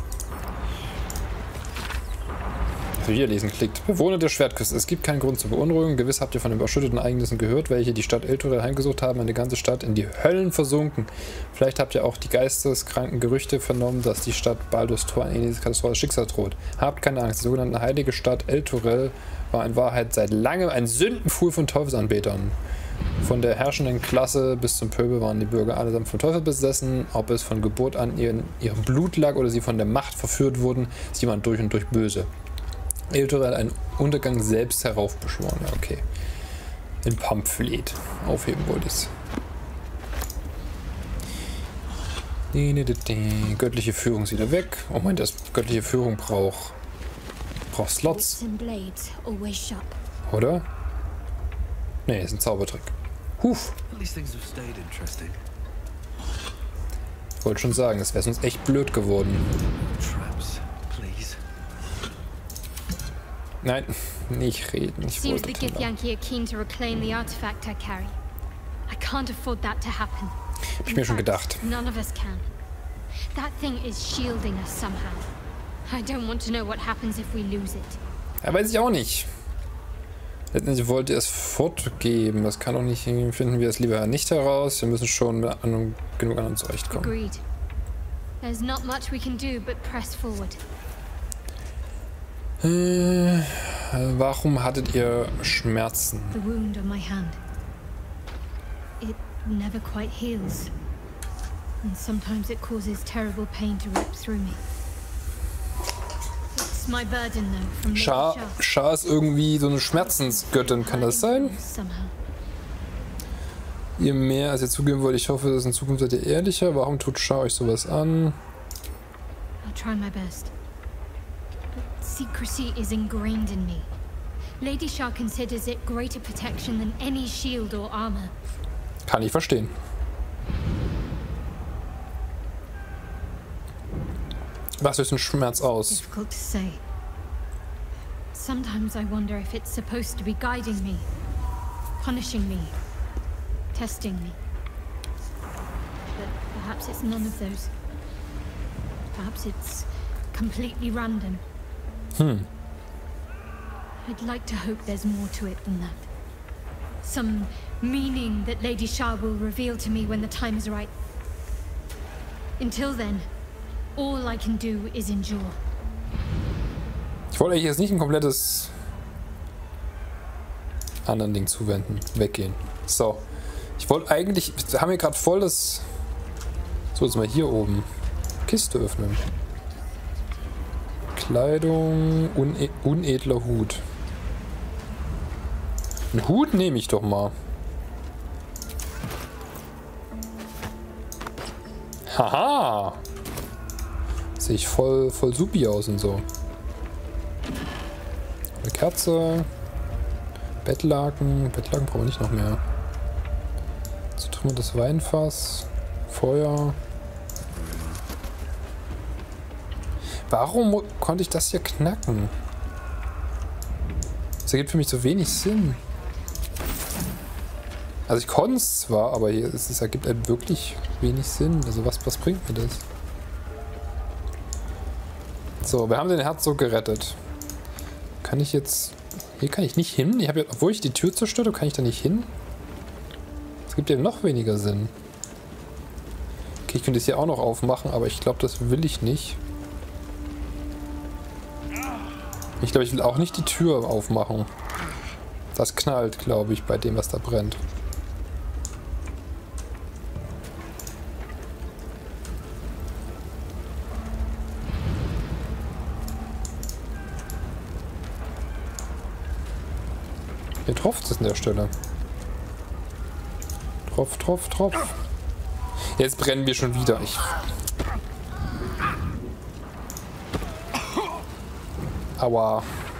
Hier lesen klickt. Bewohner der Schwertküste. Es gibt keinen Grund zur Beunruhigung. Gewiss habt ihr von den überschütteten Ereignissen gehört, welche die Stadt Elturel heimgesucht haben, eine ganze Stadt in die Höllen versunken. Vielleicht habt ihr auch die geisteskranken Gerüchte vernommen, dass die Stadt Baldur's Tor ein ähnliches katastrophales Schicksal droht. Habt keine Angst. Die sogenannte heilige Stadt Elturel war in Wahrheit seit langem ein Sündenpfuhl von Teufelsanbetern. Von der herrschenden Klasse bis zum Pöbel waren die Bürger allesamt vom Teufel besessen. Ob es von Geburt an ihren, ihrem Blut lag oder sie von der Macht verführt wurden, ist jemand durch und durch böse. Elturel einen Untergang selbst heraufbeschworen. Ja, okay. Ein Pamphlet. Aufheben wollte ich es. Göttliche Führung ist wieder weg. Oh mein, das göttliche Führung braucht braucht Slots. Oder? Nee, ist ein Zaubertrick. Huf. Ich wollte schon sagen, es wäre sonst echt blöd geworden. Nein, nicht reden. Ich Seems wollte the Githyanki are keen to reclaim the artifact I carry. I can't afford that to happen. Hab ich mir schon gedacht. None of us can. That thing is shielding us somehow. I don't want to know what happens if we lose it. Ja, weiß ich auch nicht. Letztendlich wollte es fortgeben. Das kann doch nicht. Finden wir es lieber nicht heraus. Wir müssen schon mit anderen, genug anderen zurechtkommen. Agreed. There's not much we can do but press forward. Äh, warum hattet ihr Schmerzen? The wound on my hand. It never quite heals. And sometimes it causes terrible pain to rip through me. It's my burden though from Shar, Shar ist irgendwie so eine Schmerzensgöttin, kann das sein? Ihr mehr als ihr zugeben wollt, ich hoffe, dass in Zukunft seid ihr ehrlicher. Warum tut Shar euch sowas an? I'll try my best. Secrecy is ingrained in me. Lady Shar considers it greater protection than any shield or armor. Kann ich verstehen. Was löst den Schmerz aus? Difficult to say. Sometimes I wonder if it's supposed to be guiding me, punishing me, testing me. But perhaps it's none of those. Perhaps it's completely random. Hmm. I'd like to hope there's more to it than that. Some meaning that Lady Shar will reveal to me when the time is right. Until then, all I can do is endure. Ich wollte eigentlich jetzt nicht ein komplettes anderen Ding zuwenden. Weggehen. So. Ich wollte eigentlich... Wir haben hier gerade voll das... So, jetzt mal hier oben. Kiste öffnen. Kleidung... Une unedler Hut. Einen Hut nehme ich doch mal. Haha! Sehe ich voll, voll supi aus und so. Eine Kerze. Bettlaken. Bettlaken brauchen wir nicht noch mehr. Zertrümmertes Weinfass. Feuer. Warum konnte ich das hier knacken? Das ergibt für mich so wenig Sinn. Also ich konnte es zwar, aber hier, es, es ergibt halt wirklich wenig Sinn. Also was, was bringt mir das? So, wir haben den Herzog gerettet. Kann ich jetzt... Hier kann ich nicht hin. Ich habe ja, obwohl ich die Tür zerstört habe, kann ich da nicht hin. Das gibt ja noch weniger Sinn. Okay, ich könnte es hier auch noch aufmachen, aber ich glaube, das will ich nicht. Ich glaube, ich will auch nicht die Tür aufmachen. Das knallt, glaube ich, bei dem, was da brennt. Hier tropft es an der Stelle. Tropf, tropf, tropf. Jetzt brennen wir schon wieder. Ich... Aua.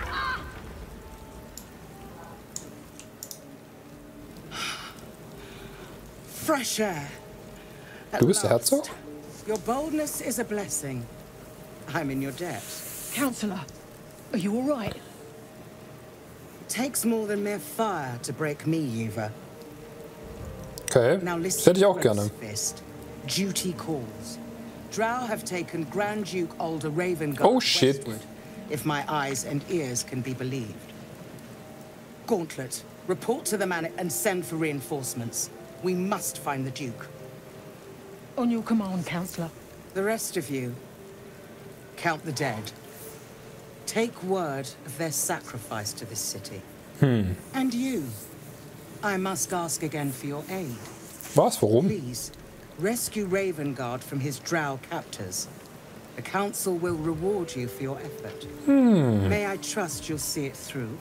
Fresh air. Du bist der Herzog? Your boldness is a blessing. I'm in your debt. Counselor, are you all right? Takes more than mere fire to break me, Yuva. Okay, Now das hätte ich auch gerne. Fist. Duty calls. Drow have taken Grand Duke Alder Ravengard Oh shit. westward, if my eyes and ears can be believed. Gauntlet, report to the man and send for reinforcements. We must find the Duke. On your command, Counselor. The rest of you, count the dead. Take word of their sacrifice to this city. Hmm. And you, I must ask again for your aid. Was? Warum? Please, rescue Ravengard from his Drow captors. The Council will reward you for your effort. Hmm. May I trust you'll see it through?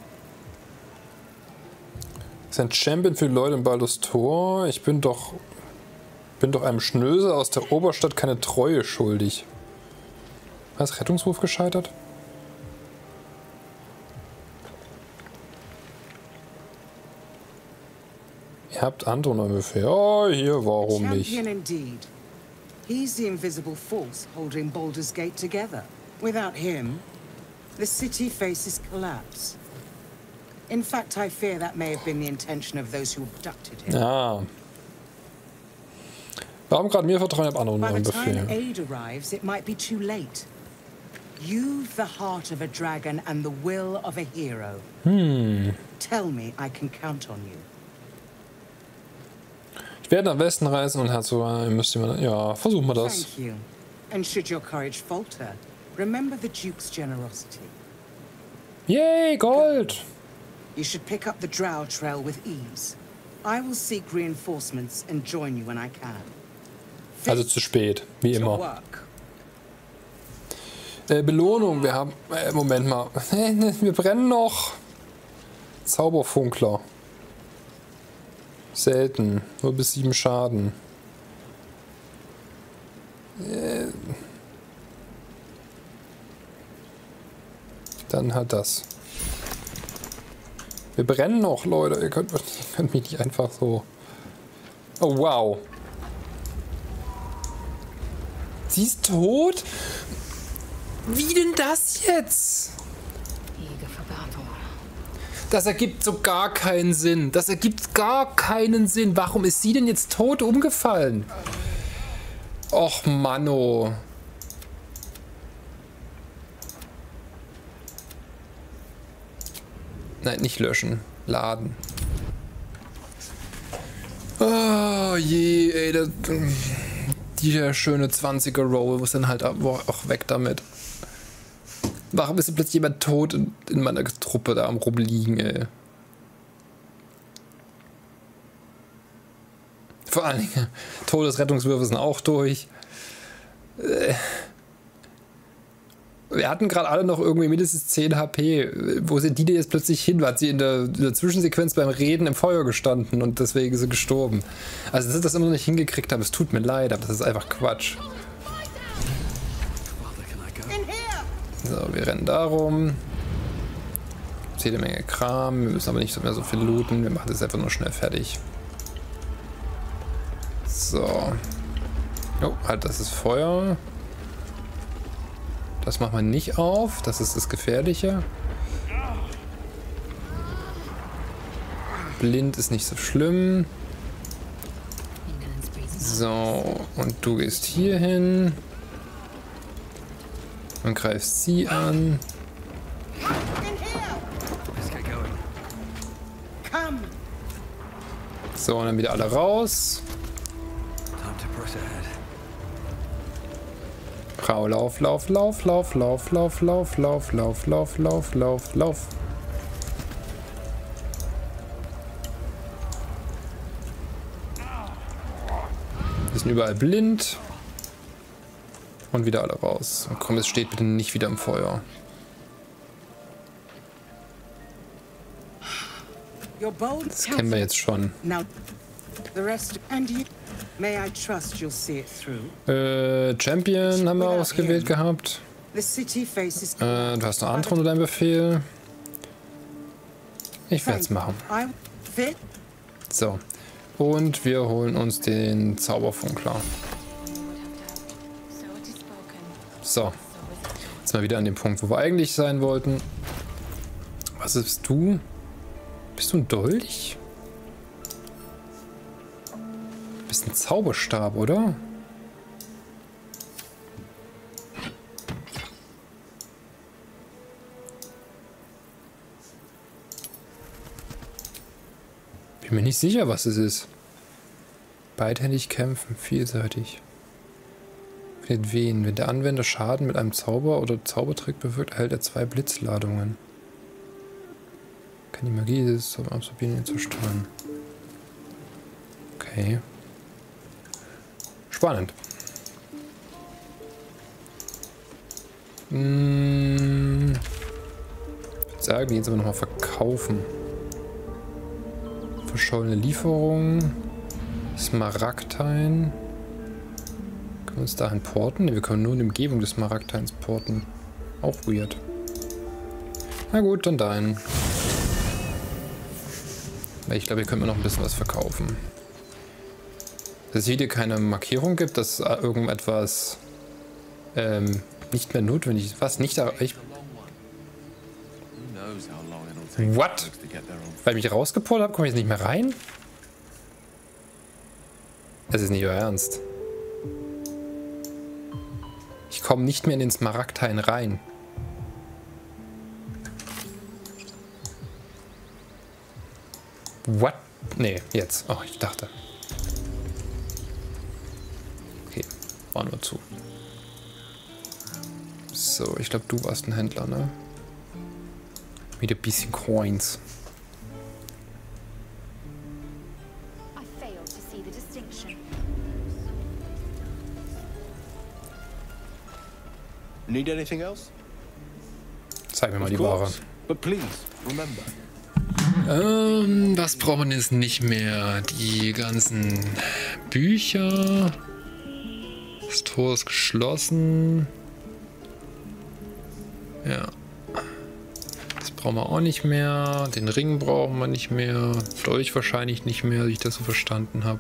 Ist ein Champion für die Leute in Baldur's Tor. Ich bin doch... bin doch einem Schnösel aus der Oberstadt keine Treue schuldig. Was? Rettungsruf gescheitert? Ihr habt andere neue Befehle. Oh, hier, warum nicht? Champion indeed. He's the invisible force holding Baldur's Gate together. Without him, the city faces collapse. In fact, I fear that may have been the intention of those who abducted him. Ah. Warum gerade mir vertrauen, ich habe andere By neuen the time Befehle. aid arrives, it might be too late. You've the heart of a dragon and the will of a hero. Hm. Tell me I can count on you. Ich werde nach Westen reisen und Herzog, müsst ihr, ja, versuchen wir das. Thank you. And should your courage falter, remember the Duke's generosity. Yay, Gold! You should pick up the Drow trail with ease. I will seek reinforcements and join you when I can. Also zu spät, wie Your immer. work. Äh, Belohnung, wir haben... Äh, Moment mal. Wir brennen noch. Zauberfunkler. Selten. Nur bis sieben Schaden. Äh, dann halt das. Wir brennen noch, Leute. Ihr könnt, ihr könnt mich nicht einfach so... Oh, wow. Sie ist tot? Wie denn das jetzt? Das ergibt so gar keinen Sinn. Das ergibt gar keinen Sinn. Warum ist sie denn jetzt tot umgefallen? Och, Manno. Nein, nicht löschen. Laden. Oh je, ey. Das, dieser schöne zwanziger Roll muss dann halt auch weg damit. Warum ist denn plötzlich jemand tot in, in meiner Truppe da am rumliegen, ey? Vor allen Dingen, Todesrettungswürfe sind auch durch. Wir hatten gerade alle noch irgendwie mindestens zehn H P. Wo sind die denn jetzt plötzlich hin? Hat sie in der, in der Zwischensequenz beim Reden im Feuer gestanden und deswegen so gestorben. Also, dass ich das immer noch nicht hingekriegt habe, es tut mir leid, aber das ist einfach Quatsch. So, wir rennen da rum. Gibt jede Menge Kram. Wir müssen aber nicht mehr so viel looten. Wir machen das einfach nur schnell fertig. So. Oh, halt, das ist Feuer. Das macht man nicht auf. Das ist das Gefährliche. Blind ist nicht so schlimm. So, und du gehst hier hin. Und greifst sie an. So, und dann wieder alle raus. Frau, lauf, lauf, lauf, lauf, lauf, lauf, lauf, lauf, lauf, lauf, lauf, lauf, lauf. Wir sind überall blind. Und wieder alle raus. Und komm, es steht bitte nicht wieder im Feuer. Das kennen wir jetzt schon. Äh, Champion haben wir ausgewählt gehabt. Äh, du hast eine andere unter deinem Befehl. Ich werde es machen. So. Und wir holen uns den Zauberfunkler. So. Jetzt mal wieder an dem Punkt, wo wir eigentlich sein wollten. Was bist du? Bist du ein Dolch? Du bist ein Zauberstab, oder? Bin mir nicht sicher, was es ist. Beidhändig kämpfen, vielseitig. Findet wen? Wenn der Anwender Schaden mit einem Zauber oder Zaubertrick bewirkt, erhält er zwei Blitzladungen. Kann die Magie dieses Zauber absorbieren und zerstören. Okay. Spannend. Hm. Ich würde sagen, die jetzt aber nochmal verkaufen. Verschollene Lieferung. Smaragdhain. Können wir uns dahin porten? Ne, wir können nur in der Umgebung des Smaragdhains porten. Auch weird. Na gut, dann dahin. Ich glaube, hier können wir noch ein bisschen was verkaufen. Dass es hier keine Markierung gibt, dass irgendetwas ähm, nicht mehr notwendig ist. Was? Nicht erreicht? What? Weil ich mich rausgepollt habe, komme ich jetzt nicht mehr rein? Das ist nicht euer Ernst. Ich komme nicht mehr in den Smaragdhain rein. What? Nee, jetzt. Oh, ich dachte. Okay, war nur zu. So, ich glaube, du warst ein Händler, ne? Mit ein bisschen Coins. Need anything else? Zeig mir mal die Ware. But please, remember. Ähm, was brauchen wir jetzt nicht mehr? Die ganzen Bücher. Das Tor ist geschlossen. Ja. Das brauchen wir auch nicht mehr. Den Ring brauchen wir nicht mehr. Dolch wahrscheinlich nicht mehr, wie ich das so verstanden habe.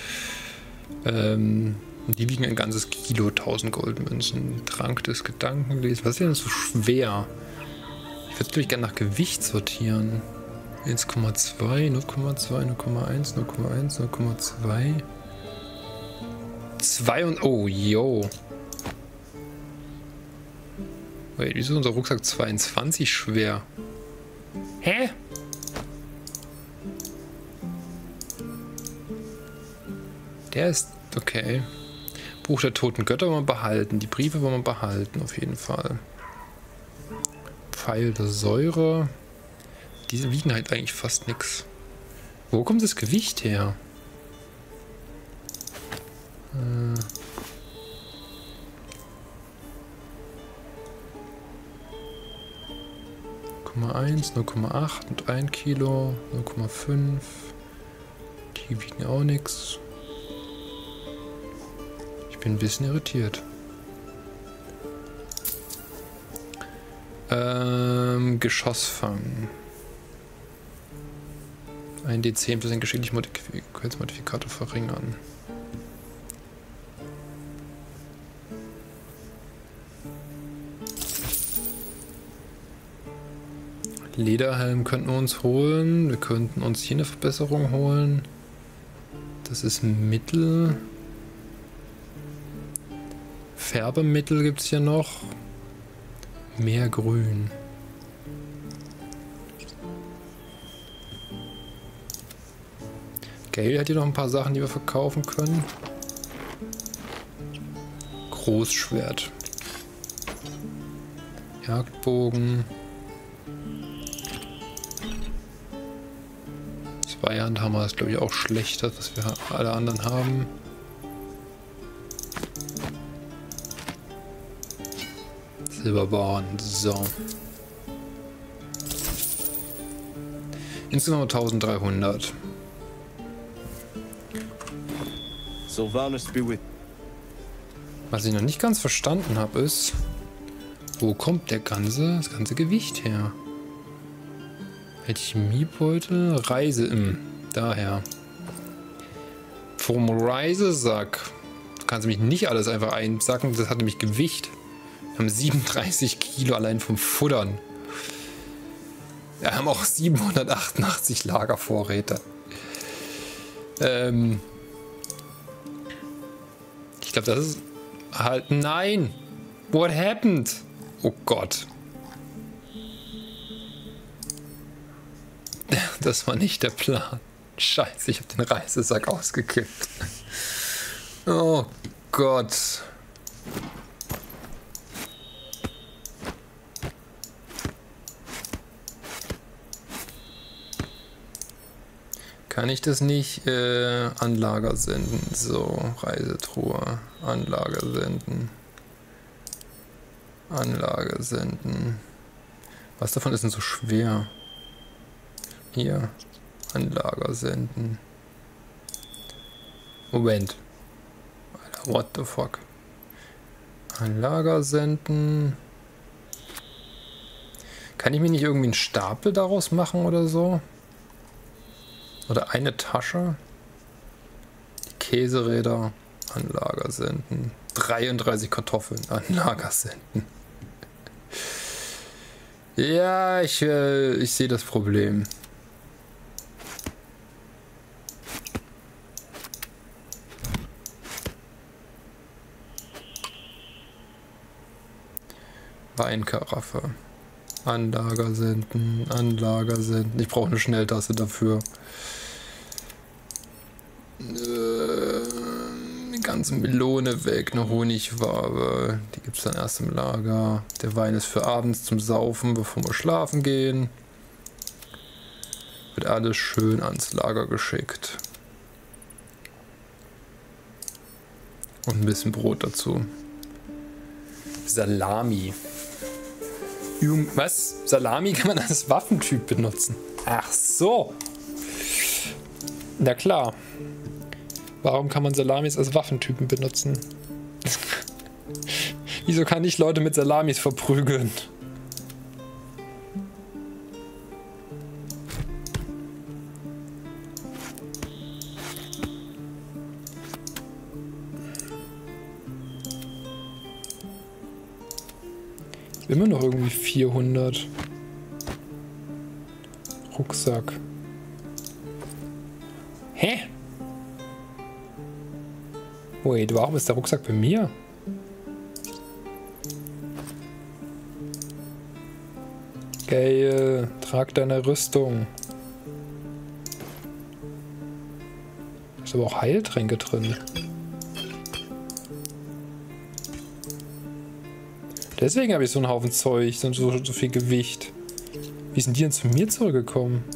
Ähm, die wiegen ein ganzes Kilo, tausend Goldmünzen. Trank des Gedankenlesens. Was ist denn so schwer? Ich würde natürlich gerne nach Gewicht sortieren. eins Komma zwei, null Komma zwei, null Komma eins, null Komma eins, null Komma zwei. zwei und... Oh, yo. Wait, wieso ist unser Rucksack zweiundzwanzig schwer? Hä? Der ist... Okay. Buch der toten Götter wollen wir behalten. Die Briefe wollen wir behalten, auf jeden Fall. Pfeil der Säure. Diese wiegen halt eigentlich fast nichts. Wo kommt das Gewicht her? Äh. null Komma eins, null Komma acht und ein Kilo, null Komma fünf. Die wiegen auch nichts. Ich bin ein bisschen irritiert. Ähm, Geschossfang. Ein D zehn plus ein Geschicklichkeitsmodifikator verringern. Lederhelm könnten wir uns holen. Wir könnten uns hier eine Verbesserung holen. Das ist Mittel. Färbemittel gibt es hier noch. Mehr Grün. Gale hat hier noch ein paar Sachen, die wir verkaufen können. Großschwert. Jagdbogen. Zweihandhammer ist, glaube ich, auch schlechter, was wir alle anderen haben. Silberbarren, so. Insgesamt eintausenddreihundert. Sylvanas be with. Was ich noch nicht ganz verstanden habe, ist, wo kommt der ganze, das ganze Gewicht her? Alchemiebeutel, Reise im, daher. Vom Reisesack. Du kannst nämlich nicht alles einfach einsacken, das hat nämlich Gewicht. Wir haben siebenunddreißig Kilo allein vom Futtern. Wir haben auch siebenhundertachtundachtzig Lagervorräte. Ähm. Ich glaube, das ist halt... Nein! What happened? Oh Gott. Das war nicht der Plan. Scheiße, ich habe den Reisesack ausgekippt. Oh Gott. Kann ich das nicht äh, Anlager senden? So, Reisetruhe. Anlage senden. Anlage senden. Was davon ist denn so schwer? Hier. Anlager senden. Moment. Alter, what the fuck? Anlager senden. Kann ich mir nicht irgendwie einen Stapel daraus machen oder so? Oder eine Tasche. Die Käseräder. Anlager senden. dreiunddreißig Kartoffeln. Anlager senden. Ja, ich, äh, ich sehe das Problem. Weinkaraffe. Anlager senden, Anlager senden. Ich brauche eine Schnelltaste dafür. Die ganze Melone weg, eine Honigwabe. Die gibt es dann erst im Lager. Der Wein ist für abends zum Saufen, bevor wir schlafen gehen. Wird alles schön ans Lager geschickt. Und ein bisschen Brot dazu. Salami. Was? Salami kann man als Waffentyp benutzen. Ach so. Na klar. Warum kann man Salamis als Waffentypen benutzen? Wieso kann ich Leute mit Salamis verprügeln? Immer noch irgendwie vierhundert. Rucksack. Hä? Wait, warum ist der Rucksack bei mir? Geil, trag deine Rüstung. Da ist aber auch Heiltränke drin. Deswegen habe ich so einen Haufen Zeug, so, so, so viel Gewicht. Wie sind die denn zu mir zurückgekommen?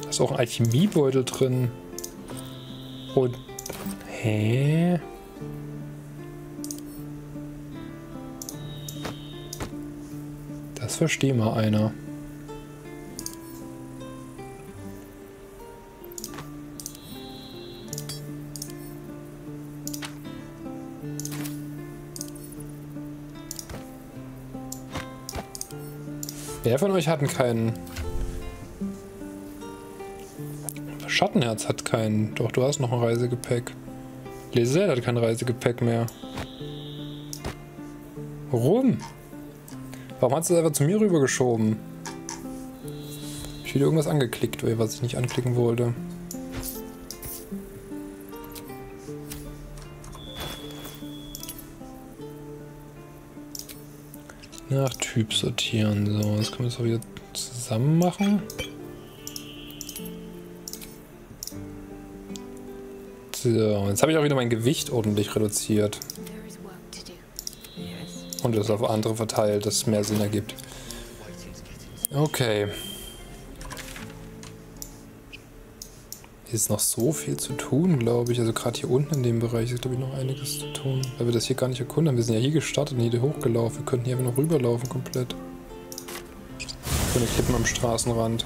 Da ist auch ein Alchemiebeutel drin. Und... Hä? Das versteht mal einer. Wer von euch hat keinen... Schattenherz hat keinen... Doch, du hast noch ein Reisegepäck. Lisette hat kein Reisegepäck mehr. Warum? Warum hast du es einfach zu mir rübergeschoben? Ich wieder irgendwas angeklickt, was ich nicht anklicken wollte. Nach Typ sortieren. So, das können wir jetzt auch wieder zusammen machen. So, jetzt habe ich auch wieder mein Gewicht ordentlich reduziert. Und das auf andere verteilt, dass es mehr Sinn ergibt. Okay. Hier ist noch so viel zu tun, glaube ich. Also gerade hier unten in dem Bereich ist, glaube ich, noch einiges zu tun. Weil wir das hier gar nicht erkunden haben. Wir sind ja hier gestartet und hier hochgelaufen. Wir könnten hier einfach noch rüberlaufen komplett. Für eine Klippen am Straßenrand.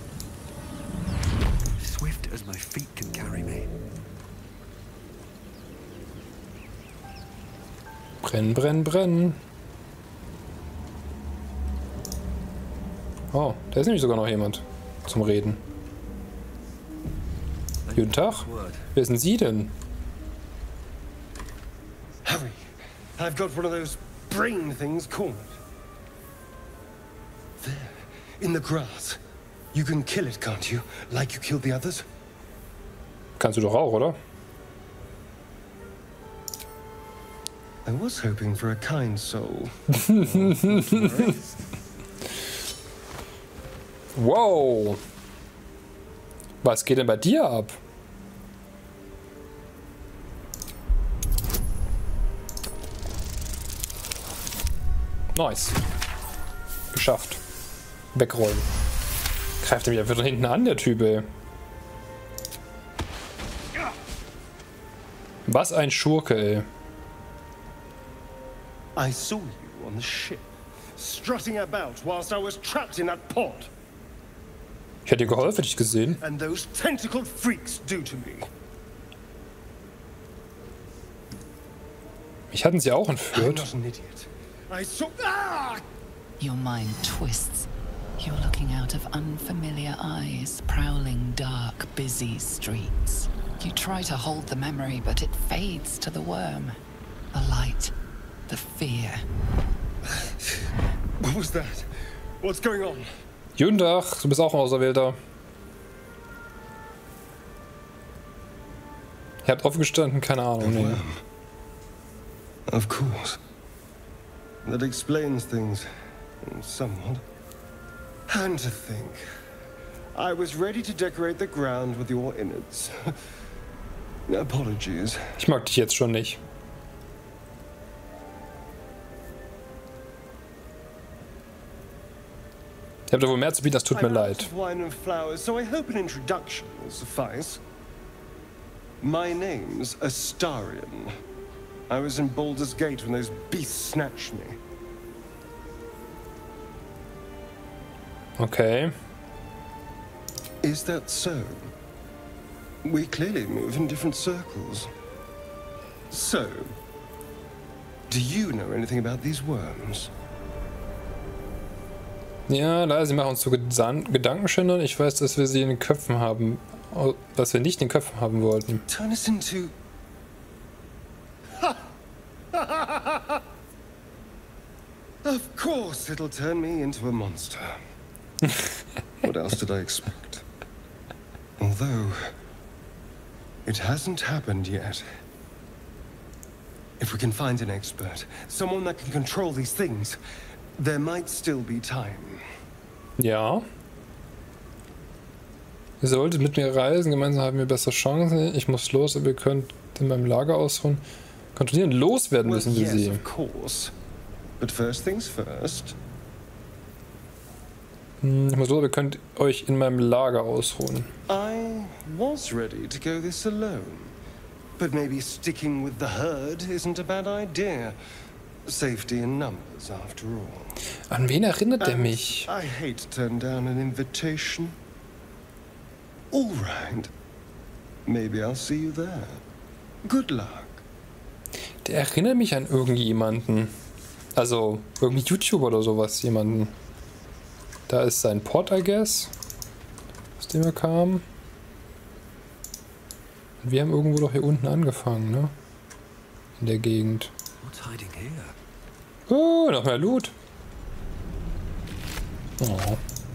Swift as my feet can carry me. Brennen, brennen, brennen. Oh, da ist nämlich sogar noch jemand zum Reden. Guten Tag. Wer sind Sie denn? Harry, I've got one of those brain things cornered. There, in the grass. You can kill it, can't you? Like you killed the others? Kannst du doch auch, oder? I was hoping for a kind soul. Wow. Was geht denn bei dir ab? Nice. Geschafft. Wegrollen. Greift er mich einfach von hinten an, der Typ, ey. Was ein Schurke, ey. I saw you on the ship, strutting about whilst I was trapped in that pod. Ich hätte dir geholfen, hätte ich gesehen. And those tentacled freaks do to me. Mich hatten sie auch entführt. I'm not an idiot. I saw. Ah! Your mind twists. You're looking out of unfamiliar eyes, prowling dark, busy streets. You try to hold the memory, but it fades to the worm. The light, the fear. What was that? What's going on? Guten Tag, du bist auch ein Auserwählter. Ihr habt aufgestanden, keine Ahnung. Nee. Of course. That explains things somewhat. And to think, I was ready to decorate the ground with your innards. Apologies. Ich mag dich jetzt schon nicht. Ich habe da wohl mehr zu bieten, das tut mir leid. Wine and flowers, so I hope an introduction will suffice. My name's Astarion. I was in Baldur's Gate when those beasts snatched me. Okay. Is that so? We clearly move in different circles. So, do you know anything about these worms? Ja, leider, sie machen uns zu Gedankenschindern. Ich weiß, dass wir sie in den Köpfen haben. Was wir nicht in den Köpfen haben wollten. Turn us into... Of course it'll turn me into a monster. What else did I expect? Although, it hasn't happened yet. If we can find an expert, someone that can control these things, there might still be time. Ja. Ihr solltet mit mir reisen, gemeinsam haben wir bessere Chancen. Ich muss los, aber ihr könnt in meinem Lager ausruhen. Kontrollieren, loswerden müssen wir sie. Of course. But first things first. Hm, ich muss los, aber ihr könnt euch in meinem Lager ausruhen. I was ready to go this alone. But maybe sticking with the herd isn't a bad idea. Safety in numbers, after all. An wen erinnert er mich? I hate to turn down an invitation. All right. Maybe I'll see you there. Good luck. Der erinnert mich an irgendjemanden. Also, irgendwie YouTuber oder sowas, jemanden. Da ist sein Port, I guess. Aus dem er kam. Und wir haben irgendwo doch hier unten angefangen, ne? In der Gegend. Oh, noch mehr Loot. Oh.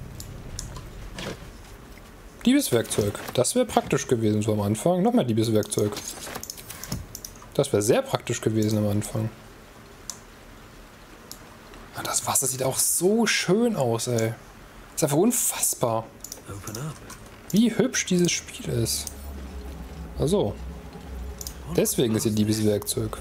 Diebeswerkzeug. Das wäre praktisch gewesen so am Anfang. Noch mehr Diebeswerkzeug. Das wäre sehr praktisch gewesen am Anfang. Ah, das Wasser sieht auch so schön aus, ey. Ist einfach unfassbar. Wie hübsch dieses Spiel ist. Also. Deswegen ist hier Diebeswerkzeug.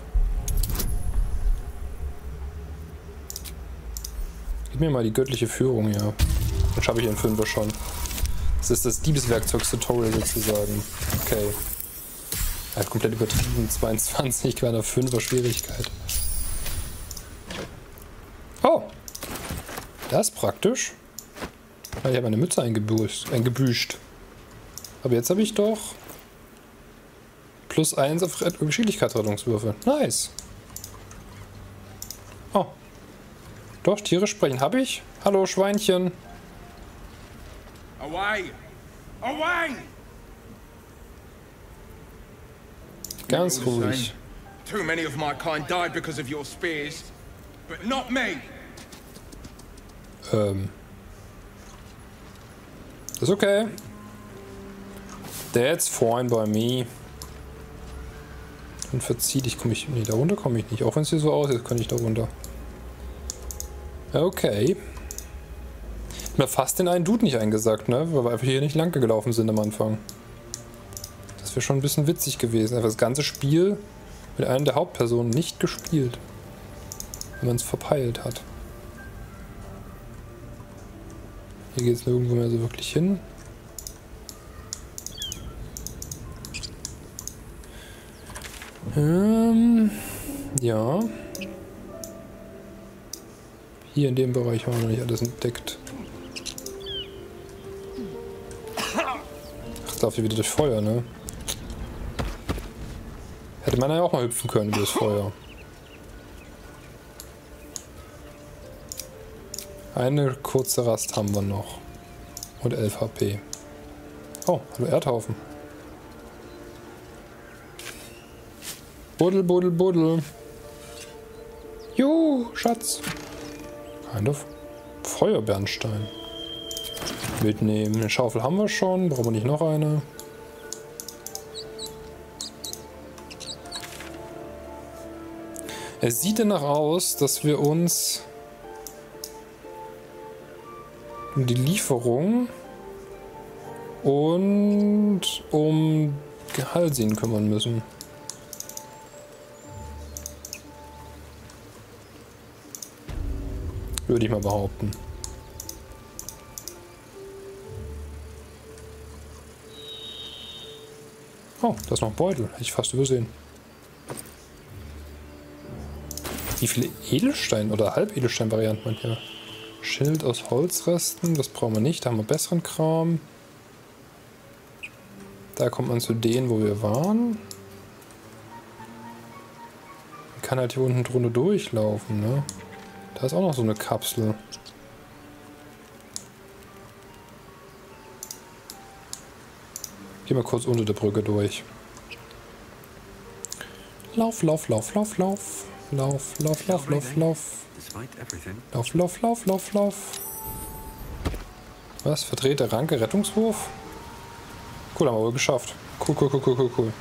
Gib mir mal die göttliche Führung hier. Dann schaffe ich den Fünfer schon. Das ist das Diebeswerkzeugs-Tutorial sozusagen. Okay. Halt komplett übertrieben. zweiundzwanzig bei einer Fünfer Schwierigkeit. Oh! Das ist praktisch. Ich habe meine Mütze eingebüßt, eingebüscht. Aber jetzt habe ich doch plus eins auf Geschicklichkeitsrettungswürfe. Nice. Oh. Doch, Tiere sprechen. Habe ich? Hallo, Schweinchen. Away! Away! Ganz ruhig. Too many of my kind died because of your spears, but not me. Ähm. Ist okay. That's fine by me. Und verzieht, ich komme ich. Nee, da runter komme ich nicht. Auch wenn es hier so aussieht, kann ich da runter. Okay. Mir fast den einen Dude nicht eingesagt, ne? Weil wir einfach hier nicht lang gelaufen sind am Anfang. Das wäre schon ein bisschen witzig gewesen. Einfach das ganze Spiel mit einer der Hauptpersonen nicht gespielt. Wenn man es verpeilt hat. Hier geht es nirgendwo mehr so wirklich hin. Ähm, ja. Hier in dem Bereich haben wir noch nicht alles entdeckt. Ach, das läuft hier wieder durch Feuer, ne? Hätte man ja auch mal hüpfen können über das Feuer. Eine kurze Rast haben wir noch. Und elf H P. Oh, hallo Erdhaufen. Buddel, buddel, buddel. Juhu, Schatz. Kind of. Feuerbernstein. Mitnehmen. Eine Schaufel haben wir schon. Brauchen wir nicht noch eine. Es sieht danach aus, dass wir uns um die Lieferung und um Gehaltsien kümmern müssen. Würde ich mal behaupten. Oh, da ist noch ein Beutel. Hätte ich fast übersehen. Wie viele Edelstein- oder Halbedelstein-Varianten man hier? Schild aus Holzresten, das brauchen wir nicht. Da haben wir besseren Kram. Da kommt man zu denen, wo wir waren. Man kann halt hier unten drunter durchlaufen, ne? Da ist auch noch so eine Kapsel. Geh mal kurz unter der Brücke durch. Lauf, lauf, lauf, lauf, lauf. Lauf, lauf, lauf, lauf, lauf. Lauf, lauf, lauf, lauf, lauf. Was? Verdrehte Ranke, Rettungswurf? Cool, haben wir wohl geschafft. Cool, cool, cool, cool, cool, cool.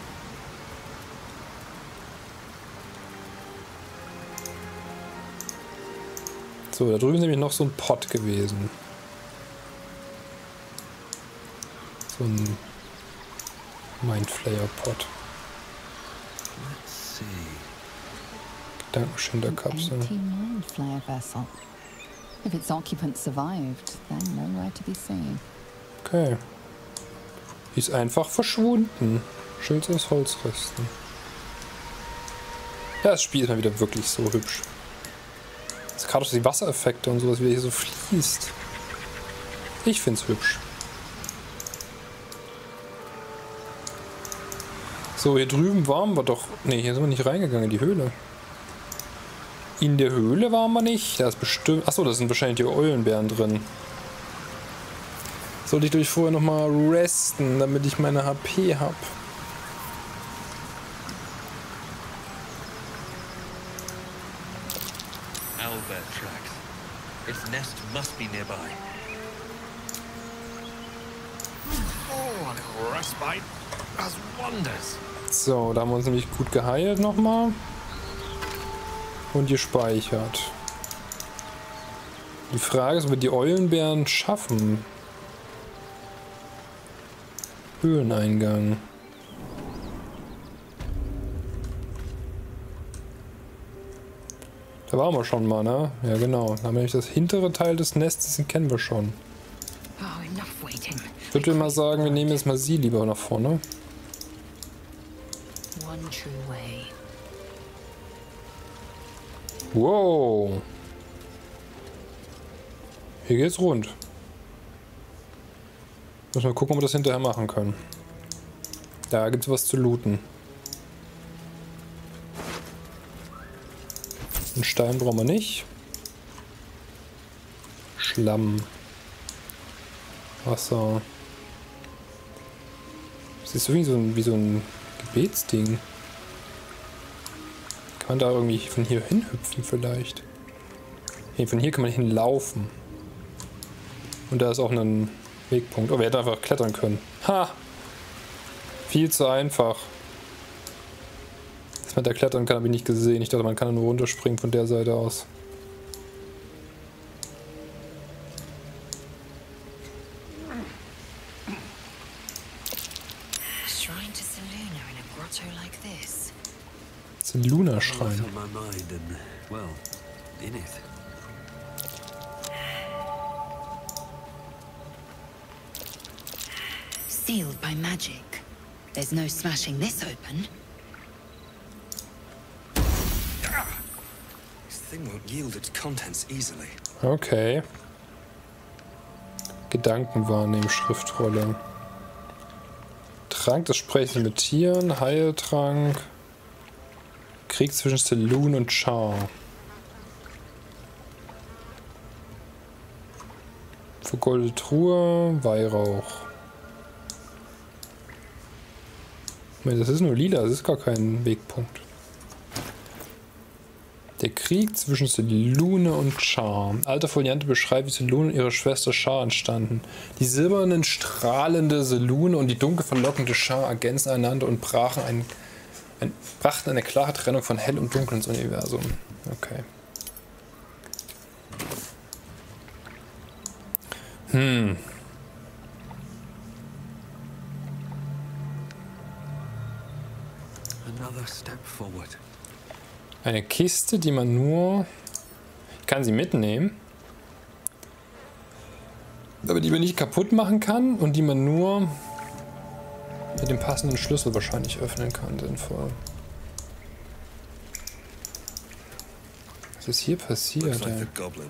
So, da drüben ist nämlich noch so ein Pot gewesen. So ein Mindflayer-Pot. Gedankenschinder-Kapsel. If its occupant survived, then nowhere to be seen. Okay. Ist einfach verschwunden. Schön aus Holzresten. Ja, das Spiel ist mal wieder wirklich so hübsch. Das gerade die Wassereffekte und sowas, wie hier so fließt. Ich find's hübsch. So, hier drüben waren wir doch... Ne, hier sind wir nicht reingegangen in die Höhle. In der Höhle waren wir nicht. Da ist bestimmt... Achso, da sind wahrscheinlich die Eulenbären drin. Sollte ich durch vorher nochmal resten, damit ich meine H P habe. Owlbear tracks. Its nest must be nearby. Oh, a little respite does wonders. So, da haben wir uns nämlich gut geheilt nochmal. Und gespeichert. Die Frage ist, ob wir die Eulenbären schaffen. Höhleneingang. Da waren wir schon mal, ne? Ja, genau. Da haben wir nämlich das hintere Teil des Nestes, den kennen wir schon. Ich würde mal sagen, wir nehmen jetzt mal sie lieber nach vorne. Wow. Hier geht's rund. Müssen wir gucken, ob wir das hinterher machen können. Da gibt's was zu looten. Einen Stein brauchen wir nicht. Schlamm. Wasser. Das ist irgendwie so ein, wie so ein Gebetsding. Kann man da irgendwie von hier hinhüpfen vielleicht? Nee, von hier kann man hinlaufen. Und da ist auch ein Wegpunkt. Oh, wir hätten einfach klettern können. Ha! Viel zu einfach. Dass man da klettern kann, habe ich nicht gesehen. Ich dachte, man kann nur runterspringen von der Seite aus. Das ist ein Luna-Schrein. Sealed by magic. There's no smashing this open. This thing won't yield its contents easily. Okay. Gedankenwahrnehmen, Schriftrolle. Trank des Sprechens mit Tieren, Heiltrank. Krieg zwischen Selûne und Char. Vergoldete Truhe, Weihrauch. Das ist nur lila, das ist gar kein Wegpunkt. Der Krieg zwischen Selûne und Char. Alte Foliante beschreibt, wie Selûne und ihre Schwester Char entstanden. Die silbernen, strahlende Selûne und die dunkel verlockende Char ergänzen einander und brachen ein, ein, brachten eine klare Trennung von hell und dunkel ins Universum. Okay. Hm. Eine Kiste, die man nur... Ich kann sie mitnehmen. Aber die man nicht kaputt machen kann und die man nur mit dem passenden Schlüssel wahrscheinlich öffnen kann. Sinnvoll. Was ist hier passiert? Ey?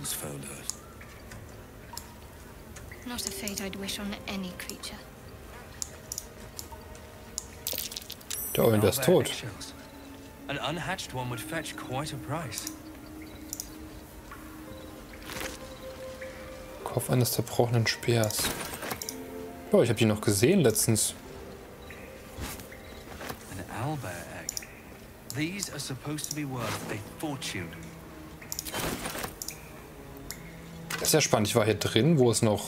Not a fate I'd wish on any creature. Der Eulen, der ist tot. An unhatched one would fetch quite a price. Kopf eines zerbrochenen Speers. Oh, ich habe die noch gesehen letztens. An owlbear egg. These are supposed to be worth a fortune. Das ist ja spannend. Ich war hier drin, wo es noch,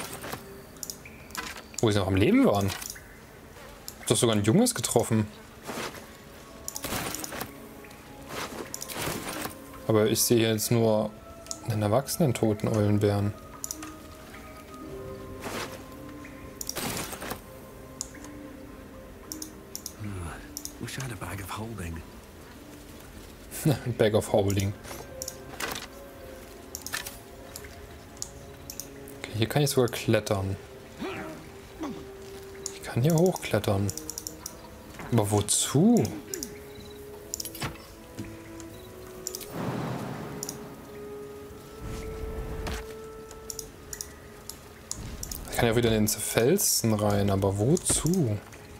wo sie noch am Leben waren. Ich hab doch sogar ein Junges getroffen. Aber ich sehe jetzt nur einen erwachsenen toten Eulenbären. Wish I had a bag of holding. Bag of Holding. Hier kann ich sogar klettern. Ich kann hier hochklettern. Aber wozu? Ich kann ja wieder in den Felsen rein, aber wozu?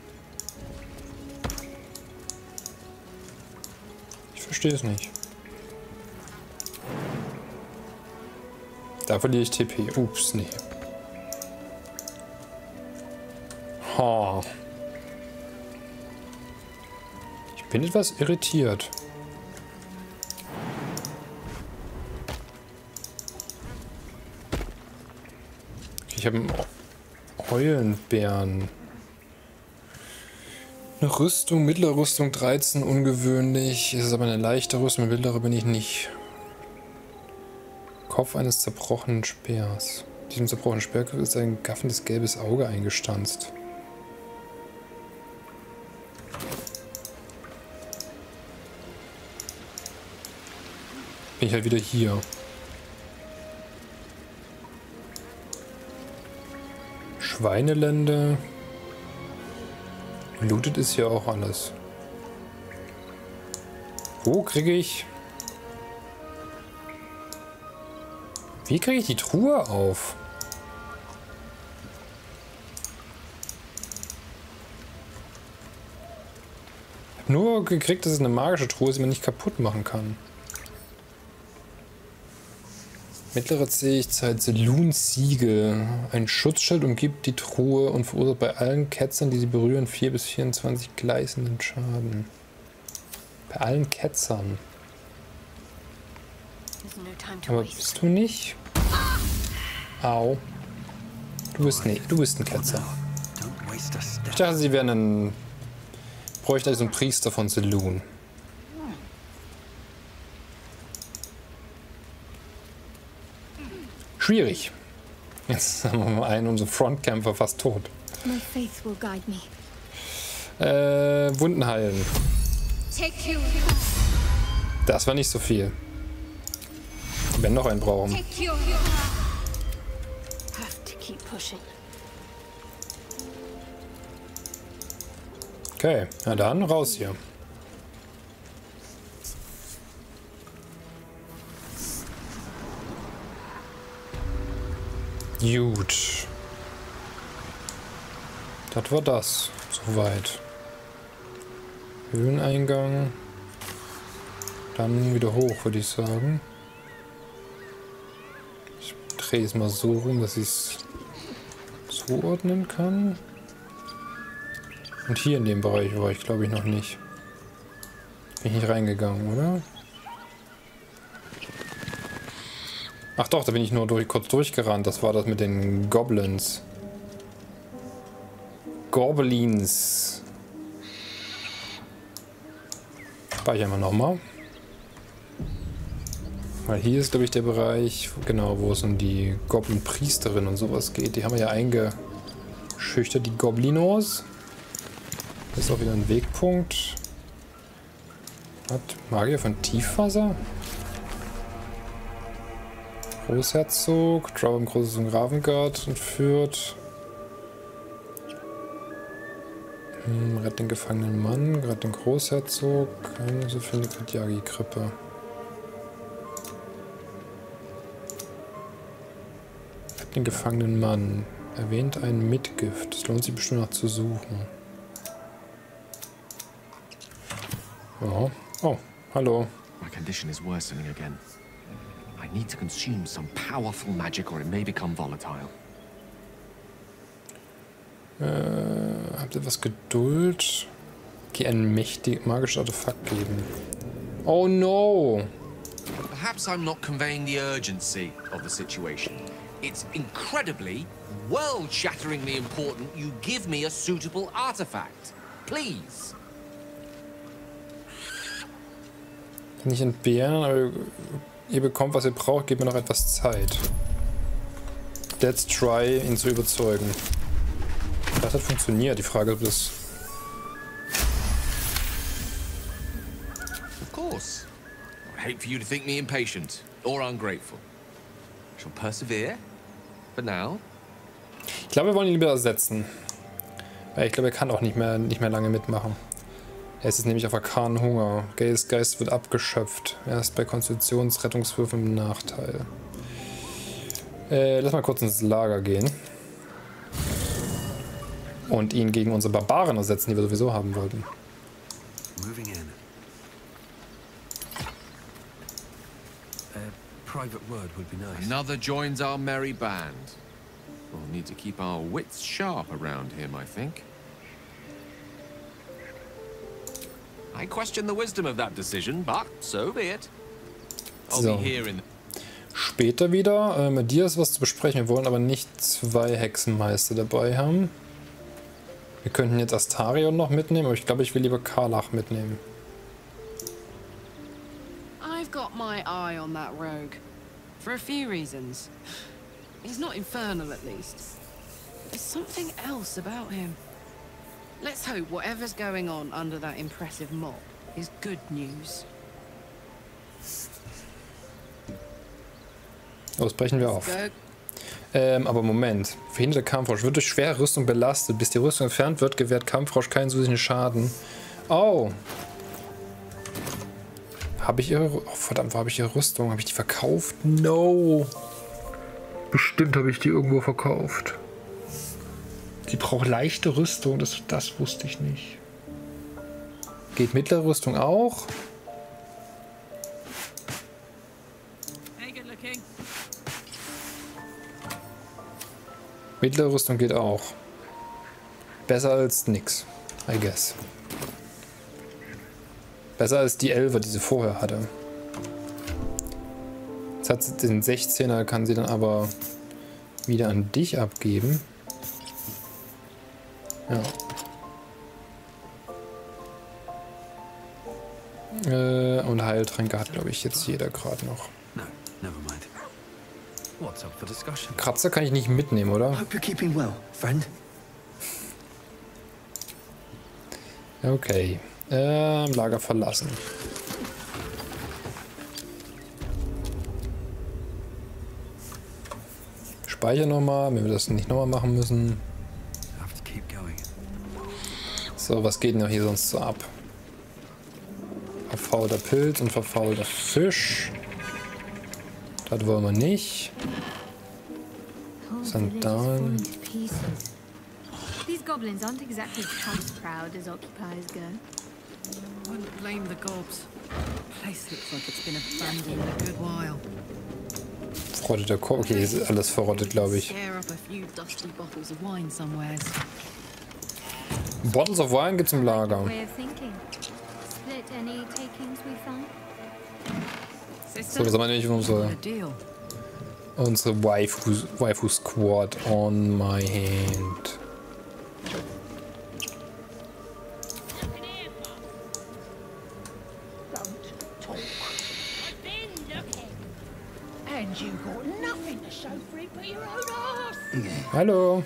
Ich verstehe es nicht. Da verliere ich T P. Ups, nee. Ha. Ich bin etwas irritiert. Ich habe einen Eulenbären. Eine Rüstung, mittlere Rüstung dreizehn, ungewöhnlich. Es ist aber eine leichte Rüstung, mit mittlerer bin ich nicht. Kopf eines zerbrochenen Speers. Diesem zerbrochenen Speer ist ein gaffendes gelbes Auge eingestanzt. Bin ich halt wieder hier. Schweinelände. Lootet ist hier auch alles. Wo kriege ich... Wie kriege ich die Truhe auf? Ich habe nur gekriegt, dass es eine magische Truhe ist, die man nicht kaputt machen kann. Mittlere Zähigkeit, Selun-Siegel. Ein Schutzschild umgibt die Truhe und verursacht bei allen Ketzern, die sie berühren, vier bis vierundzwanzig gleißenden Schaden. Bei allen Ketzern. Aber bist du nicht? Au. Du bist nee, du bist ein Ketzer. Ich dachte, sie wären ein... Bräuchte also einen Priester von Selun. Schwierig. Jetzt haben wir mal einen unserer Frontkämpfer fast tot. Äh, Wunden heilen. Das war nicht so viel. Wir werden noch einen brauchen. Okay, na dann raus hier. Gut. Das war das. Soweit. Höhleneingang. Dann wieder hoch, würde ich sagen. Ich drehe es mal so rum, dass ich es zuordnen kann. Und hier in dem Bereich war ich, glaube ich, noch nicht. Bin ich nicht reingegangen, oder? Ach doch, da bin ich nur durch, kurz durchgerannt. Das war das mit den Goblins. Goblins. Speichern wir nochmal. Weil hier ist, glaube ich, der Bereich, genau, wo es um die Goblin-Priesterin und sowas geht. Die haben wir ja eingeschüchtert, die Goblinos. Das ist auch wieder ein Wegpunkt. Hat Magier von Tiefwasser? Großherzog, Trauer im Großen Ravengard entführt. Hm, Rett den gefangenen Mann, Rett den Großherzog. Geheimnisse für die Katyagi-Krippe. Rett den gefangenen Mann. Erwähnt ein Mitgift. Es lohnt sich bestimmt noch zu suchen. Ja. Oh, hallo. My condition is worsening again. I need to consume some powerful magic or it may become volatile. Äh, habt ihr was Geduld? Okay, ein mächtig magisches Artefakt geben. Oh no! Perhaps I'm not conveying the urgency of the situation. It's incredibly, world-shatteringly important you give me a suitable artifact. Please. Nicht entbehren, aber ihr bekommt, was ihr braucht. Gebt mir noch etwas Zeit. Let's try, ihn zu überzeugen. Das hat funktioniert. Die Frage ist, ob das... Of course. I hate for you to think me impatient or ungrateful. I shall persevere for now. Ich glaube, wir wollen ihn lieber ersetzen. Weil ich glaube, er kann auch nicht mehr, nicht mehr lange mitmachen. Er ist jetzt nämlich auf arkanen Hunger. Geist, Geist wird abgeschöpft. Er ist bei Konstitutionsrettungswürfen im Nachteil. Äh, lass mal kurz ins Lager gehen. Und ihn gegen unsere Barbaren ersetzen, die wir sowieso haben wollten. Moving in. A private word would be nice. Another joins our merry band. We'll need to keep our wits sharp around him, I think. I question the wisdom of that decision, but so be it. I'll So. be here in Später wieder. Äh, mit dir ist was zu besprechen. Wir wollen aber nicht zwei Hexenmeister dabei haben. Wir könnten jetzt Astarion noch mitnehmen, aber ich glaube, ich will lieber Karlach mitnehmen. I've got my eye on that rogue. For a few reasons. He's not infernal, at least. There's something else about him. Let's hope whatever's going on under that impressive mop is good news. Los, brechen wir auf. Ähm, aber Moment. Verhinderte Kampfrausch. Wird durch schwere Rüstung belastet. Bis die Rüstung entfernt wird, gewährt Kampfrausch keinen zusätzlichen Schaden. Oh. Habe ich ihre... Oh, verdammt, wo habe ich ihre Rüstung? Habe ich die verkauft? No. Bestimmt habe ich die irgendwo verkauft. Die braucht leichte Rüstung. Das, das wusste ich nicht. Geht mittlere Rüstung auch? Mittlere Rüstung geht auch. Besser als nix, I guess. Besser als die Elfer, die sie vorher hatte. Jetzt hat sie den sechzehner, kann sie dann aber wieder an dich abgeben. Ja. Äh, und Heiltränke hat, glaube ich, jetzt jeder gerade noch. No, never mind. What's up for discussion? Kratzer kann ich nicht mitnehmen, oder? Hope you're keeping well, friend. Okay. Ähm, Lager verlassen. Speicher nochmal, wenn wir das nicht nochmal machen müssen. So, was geht denn noch hier sonst so ab? Verfaulter Pilz und verfaulter Fisch. Das wollen wir nicht. Sandalen. These goblins aren't exactly house proud as occupiers go. Wouldn't blame the gobs. Place looks like it's been abandoned a good while. Verrotteter Korb. Okay, hier ist alles verrottet, glaube ich. Scare up a few dusty bottles of wine somewheres. Bottles of Wine gibt's im Lager. Way of thinking. Split any takings we find. So, das haben wir nämlich unsere, unsere Waifu, Waifu Squad on my hand. And you got nothing to show for it but your own arse. Hallo.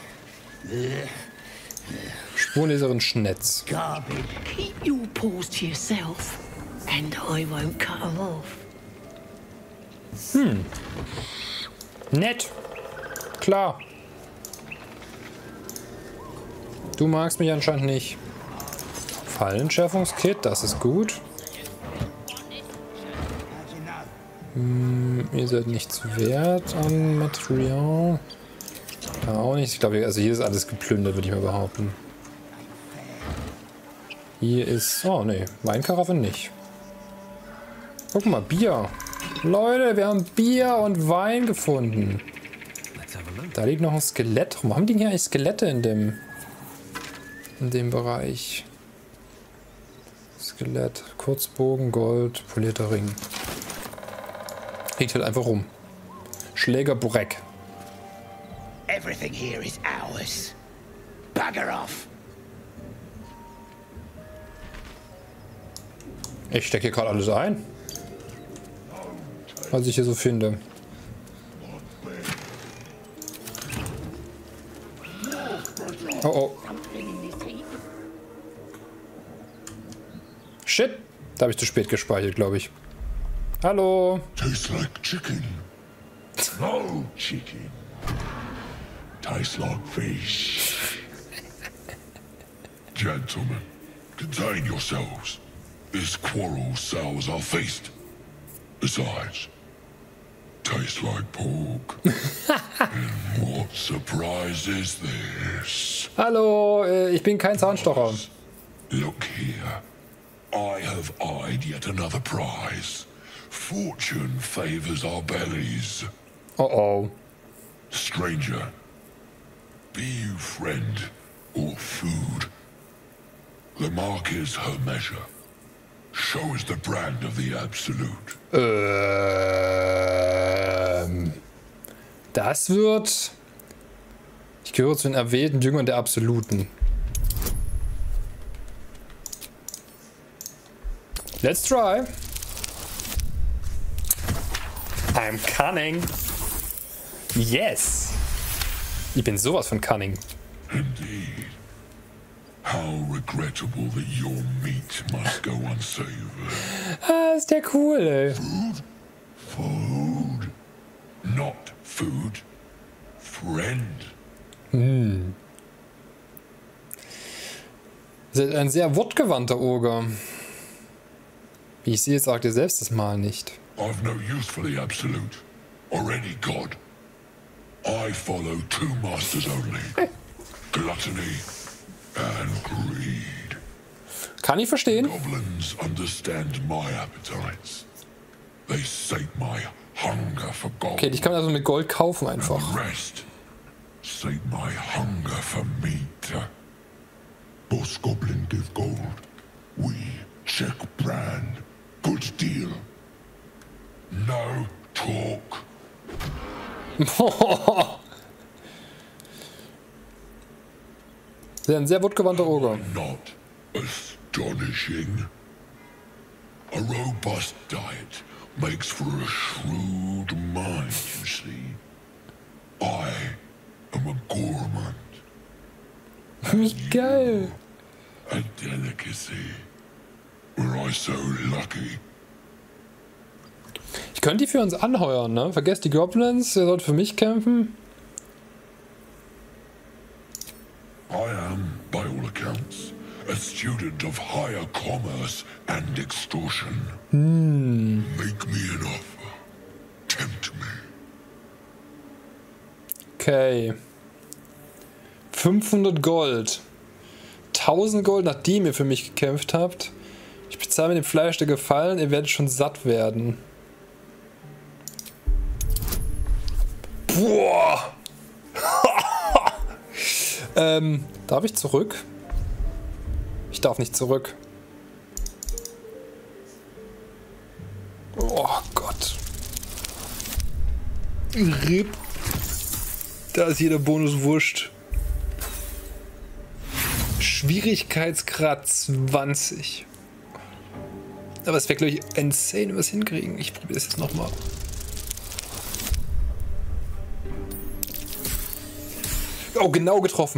Spurenleserin Schnetz. Garbage. Keep your paws to yourself, and I won't cut them off. Hm. Nett. Klar. Du magst mich anscheinend nicht. Fallenschärfungskit, das ist gut. Hm, ihr seid nichts wert an Material. Da auch nicht. Ich glaube, also hier ist alles geplündert, würde ich mal behaupten. Hier ist... Oh, nee. Weinkaraffe nicht. Guck mal, Bier. Leute, wir haben Bier und Wein gefunden. Da liegt noch ein Skelett. Warum haben die hier eigentlich Skelette in dem... in dem Bereich? Skelett, Kurzbogen, Gold, polierter Ring. Liegt halt einfach rum. Schläger Burek. Everything here is ours. Bugger off. Ich stecke hier gerade alles ein. Was ich hier so finde. Oh oh. Shit. Da habe ich zu spät gespeichert, glaube ich. Hallo. Tastes like chicken. No chicken. tastes like fish. Gentlemen, contain yourselves. This quarrel sours our feast. Besides, tastes like pork. And what surprise is this? Hallo, äh, ich bin kein Zahnstocher. Look here. I have eyed yet another prize. Fortune favors our bellies. Uh-oh. Stranger, be you friend or food. The mark is her measure. Show us the brand of the Absolute. Ähm, das wird... Ich gehöre zu den erwählten Jüngern der Absoluten. Let's try. I'm cunning. Yes. Ich bin sowas von cunning. Indeed. How regrettable that your meat must go unsavored. Ah, ist der cool, ey. Food? Food? Not food. Friend. Hm. Ein sehr wortgewandter Oger. Wie ich sehe, sagt ihr selbst das mal nicht. I've no use for the Absolute, or any god. I follow two masters only. Gluttony and greed. Kann ich verstehen. Goblins understand my appetites. They sate my hunger for gold. Okay, ich kann also mit Gold kaufen einfach. And the rest sate my hunger for meat. Boss Goblin give gold. We check brand. Good deal. No talk. Sehr, ein sehr wortgewandter Oger. Not astonishing. A robust diet makes for a shrewd mind, you see. I am a gourmand. Wie geil. A delicacy. Were I so lucky? Ich könnte die für uns anheuern, ne? Vergesst die Goblins, ihr sollt für mich kämpfen. I am, by all accounts, a student of higher commerce and extortion. Hm. Make me an offer. Tempt me. Okay. fünfhundert Gold. tausend Gold, nachdem ihr für mich gekämpft habt. Ich bezahle mit dem Fleisch der Gefallen, ihr werdet schon satt werden. Boah! ähm, darf ich zurück? Ich darf nicht zurück. Oh Gott. R I P. Da ist jeder Bonus wurscht. Schwierigkeitsgrad zwanzig. Aber es wäre, glaube ich, insane, wenn wir es hinkriegen. Ich probiere es jetzt nochmal. Oh, genau getroffen.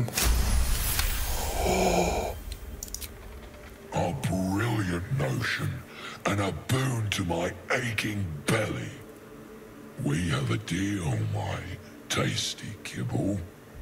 Oh. A brilliant notion and a boon to my aching belly. We have a deal, my tasty kibble.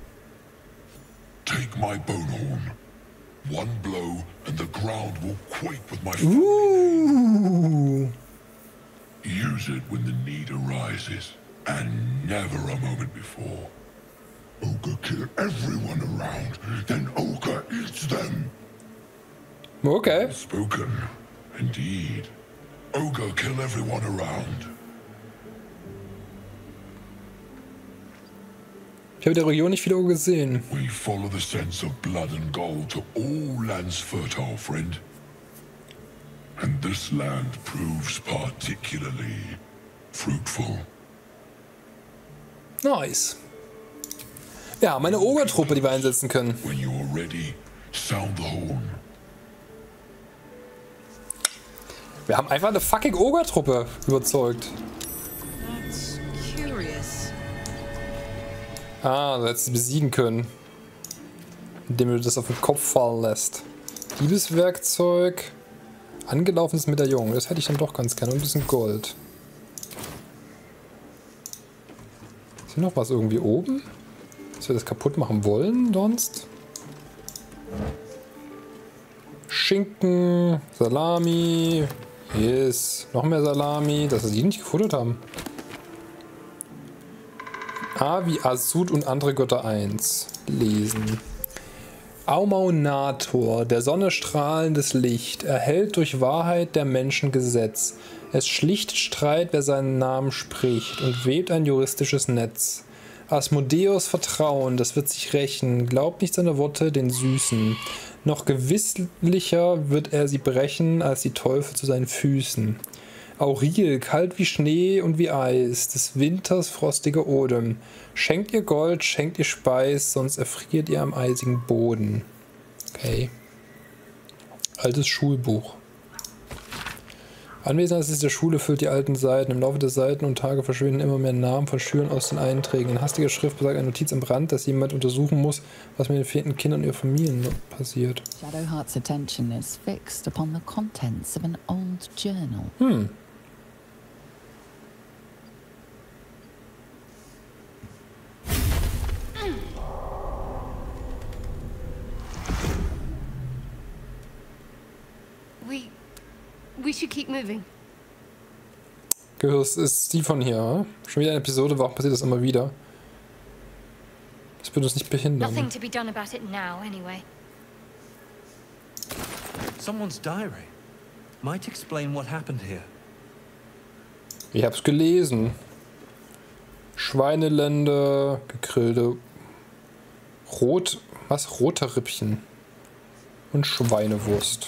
Take my bone horn. One blow and the ground will quake with my Ooh. Use it when the need arises, and never a moment before. Ogre kill everyone around, then Ogre eats them. Okay. Spoken, indeed. Ogre kill everyone around. Ich habe in der Region nicht viele Oger gesehen. We follow the sense of blood and gold to all lands fertile, friend. And this land proves particularly fruitful. Nice. Ja, meine Ogertruppe, die wir einsetzen können. When you're ready, sound the horn. Wir haben einfach eine fucking Ogertruppe überzeugt. That's curious. Ah, du hättest sie besiegen können. Indem du das auf den Kopf fallen lässt. Diebeswerkzeug. Angelaufenes Medaillon. Das hätte ich dann doch ganz gerne. Und ein bisschen Gold. Ist hier noch was irgendwie oben? dass wir das kaputt machen wollen sonst. Schinken, Salami. Yes. Noch mehr Salami, dass wir die nicht gefuttert haben. A wie Azut und andere Götter eins. Lesen. Aumaunator, der Sonne strahlendes Licht, erhält durch Wahrheit der Menschen Gesetz. Es schlichtet Streit, wer seinen Namen spricht, und webt ein juristisches Netz. Asmodeus Vertrauen, das wird sich rächen, glaubt nicht seine Worte, den Süßen. Noch gewisslicher wird er sie brechen, als die Teufel zu seinen Füßen. Auril, kalt wie Schnee und wie Eis, des Winters frostige Odem. Schenkt ihr Gold, schenkt ihr Speis, sonst erfriert ihr am eisigen Boden. Okay. Altes Schulbuch. Anwesenheit der Schule füllt die alten Seiten. Im Laufe der Seiten und Tage verschwinden immer mehr Namen von Schülern aus den Einträgen. In hastiger Schrift besagt eine Notiz am Rand, dass jemand untersuchen muss, was mit den fehlenden Kindern und ihren Familien passiert. Shadowheart's attention is fixed upon the contents of an old journal. Hm. We... we should keep moving. Das ist die von hier. Schon wieder eine Episode, warum passiert das immer wieder? Das wird uns nicht behindern. Nothing to be done about it now, anyway. Someone's diary. Might explain what happened here. Ich hab's gelesen. Schweinelände, gegrillte Rot... was? Rote Rippchen. Und Schweinewurst.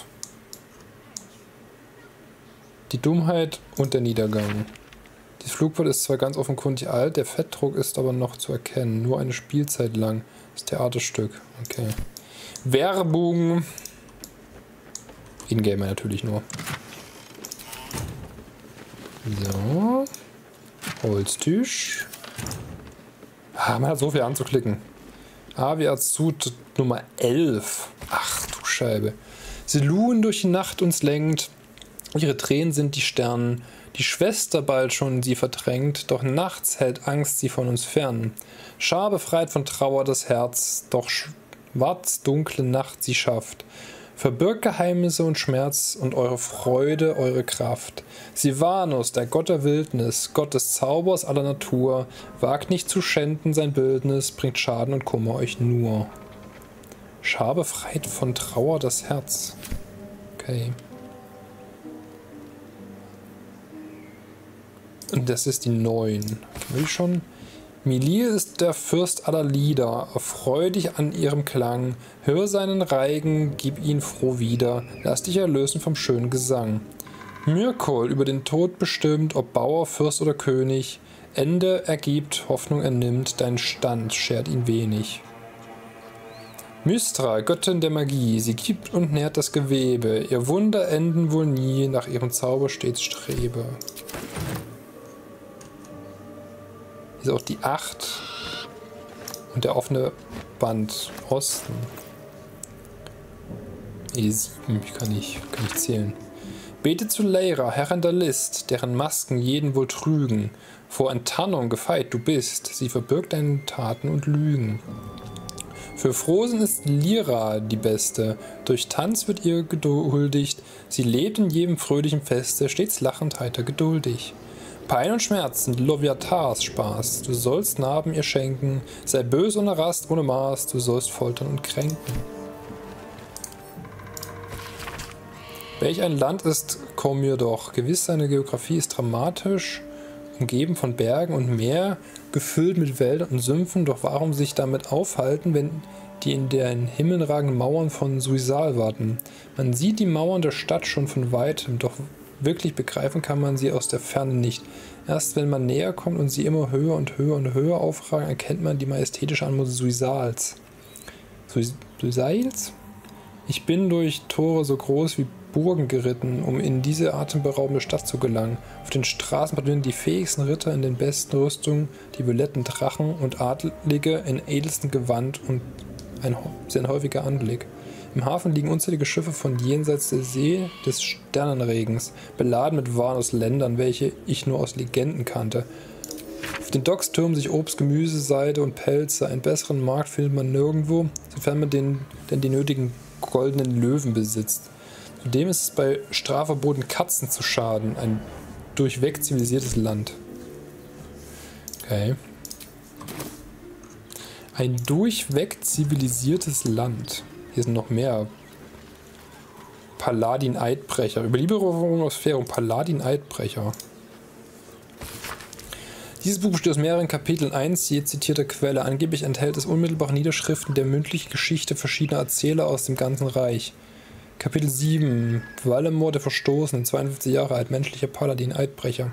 Die Dummheit und der Niedergang. Das Flugwort ist zwar ganz offenkundig alt, der Fettdruck ist aber noch zu erkennen. Nur eine Spielzeit lang. Das Theaterstück. Okay. Werbung. Ingamer natürlich nur. So. Holztisch. Ah, man hat so viel anzuklicken. Ah, wie Azut Nummer elf. Ach du Scheibe. Sie luhen durch die Nacht uns lenkt. Ihre Tränen sind die Sternen, die Schwester bald schon sie verdrängt, doch nachts hält Angst sie von uns fern. Schar befreit von Trauer das Herz, doch schwarz dunkle Nacht sie schafft. Verbirgt Geheimnisse und Schmerz und eure Freude, eure Kraft. Silvanus, der Gott der Wildnis, Gott des Zaubers aller Natur, wagt nicht zu schänden sein Bildnis, bringt Schaden und Kummer euch nur. Schar befreit von Trauer das Herz. Okay. Und das ist die neun. Will ich schon? Milir ist der Fürst aller Lieder. Erfreu dich an ihrem Klang. Hör seinen Reigen, gib ihn froh wieder. Lass dich erlösen vom schönen Gesang. Myrkul, über den Tod bestimmt, ob Bauer, Fürst oder König. Ende ergibt, Hoffnung ernimmt, dein Stand schert ihn wenig. Mystra, Göttin der Magie, sie gibt und nährt das Gewebe. Ihr Wunder enden wohl nie, nach ihrem Zauber stets strebe. Hier ist auch die acht und der offene Band Osten. E sieben, ich kann nicht, kann nicht zählen. Bete zu Leira, Herrin der List, deren Masken jeden wohl trügen. Vor Enttarnung gefeit du bist, sie verbirgt deine Taten und Lügen. Für Frosen ist Lyra die Beste, durch Tanz wird ihr gehuldigt, sie lebt in jedem fröhlichen Feste, stets lachend, heiter, geduldig. Pein und Schmerz sind Loviatars Spaß, du sollst Narben ihr schenken, sei bös ohne Rast, ohne Maß, du sollst foltern und kränken. Welch ein Land ist Cormyr doch, gewiss seine Geografie ist dramatisch, umgeben von Bergen und Meer, gefüllt mit Wäldern und Sümpfen, doch warum sich damit aufhalten, wenn die in den Himmel ragenden Mauern von Suisal warten? Man sieht die Mauern der Stadt schon von weitem, doch wirklich begreifen kann man sie aus der Ferne nicht. Erst wenn man näher kommt und sie immer höher und höher und höher aufragen, erkennt man die majestätische Anmut Suisals. Suisals? Ich bin durch Tore so groß wie Burgen geritten, um in diese atemberaubende Stadt zu gelangen. Auf den Straßen patrouillieren die fähigsten Ritter in den besten Rüstungen, die violetten Drachen und Adlige in edelsten Gewand und ein sehr häufiger Anblick. Im Hafen liegen unzählige Schiffe von jenseits der See des Sternenregens, beladen mit Waren aus Ländern, welche ich nur aus Legenden kannte. Auf den Docks türmen sich Obst, Gemüse, Seide und Pelze. Einen besseren Markt findet man nirgendwo, sofern man den, denn die nötigen goldenen Löwen besitzt. Zudem ist es bei Strafe verboten, Katzen zu schaden. Ein durchweg zivilisiertes Land. Okay. Ein durchweg zivilisiertes Land. Hier sind noch mehr. Paladin-Eidbrecher. Überlieferung aus Faerung. Paladin-Eidbrecher. Dieses Buch besteht aus mehreren Kapiteln, eins je zitierte Quelle. Angeblich enthält es unmittelbare Niederschriften der mündlichen Geschichte verschiedener Erzähler aus dem ganzen Reich. Kapitel sieben. Valemor der Verstoßene, zweiundfünfzig Jahre alt, menschlicher Paladin, Eidbrecher.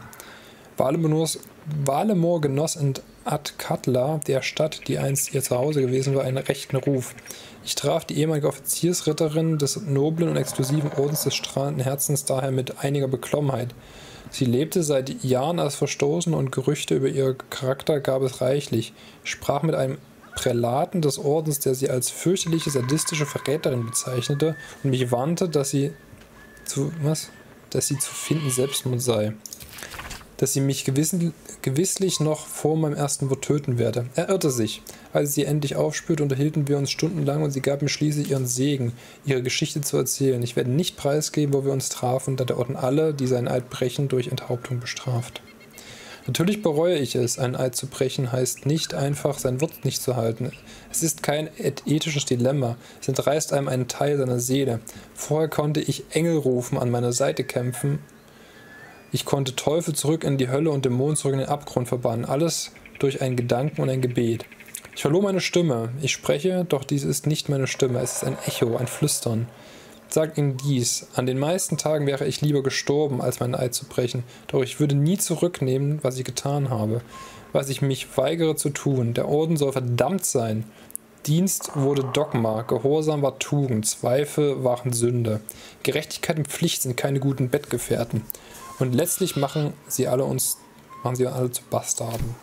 Valemor genoss in Ad-Katla, der Stadt, die einst ihr Zuhause gewesen war, einen rechten Ruf. Ich traf die ehemalige Offiziersritterin des noblen und exklusiven Ordens des strahlenden Herzens daher mit einiger Beklommenheit. Sie lebte seit Jahren als Verstoßene und Gerüchte über ihren Charakter gab es reichlich. Ich sprach mit einem Prälaten des Ordens, der sie als fürchterliche, sadistische Verräterin bezeichnete und mich warnte, dass sie zu, was? Dass sie zu finden Selbstmord sei. Dass sie mich gewissen, gewisslich noch vor meinem ersten Wort töten werde. Er irrte sich. Als ich sie endlich aufspürte, unterhielten wir uns stundenlang und sie gab mir schließlich ihren Segen, ihre Geschichte zu erzählen. Ich werde nicht preisgeben, wo wir uns trafen, da der Orden alle, die seinen Eid brechen, durch Enthauptung bestraft. Natürlich bereue ich es. Einen Eid zu brechen heißt nicht einfach, sein Wort nicht zu halten. Es ist kein ethisches Dilemma. Es entreißt einem einen Teil seiner Seele. Vorher konnte ich Engel rufen, an meiner Seite kämpfen. Ich konnte Teufel zurück in die Hölle und Dämonen zurück in den Abgrund verbannen. Alles durch einen Gedanken und ein Gebet. Ich verlor meine Stimme. Ich spreche, doch dies ist nicht meine Stimme. Es ist ein Echo, ein Flüstern. Sagt Ihnen dies. An den meisten Tagen wäre ich lieber gestorben, als meinen Eid zu brechen. Doch ich würde nie zurücknehmen, was ich getan habe. Was ich mich weigere zu tun. Der Orden soll verdammt sein. Dienst wurde Dogma. Gehorsam war Tugend. Zweifel waren Sünde. Gerechtigkeit und Pflicht sind keine guten Bettgefährten. Und letztlich machen sie alle uns, machen sie alle zu Bastarden.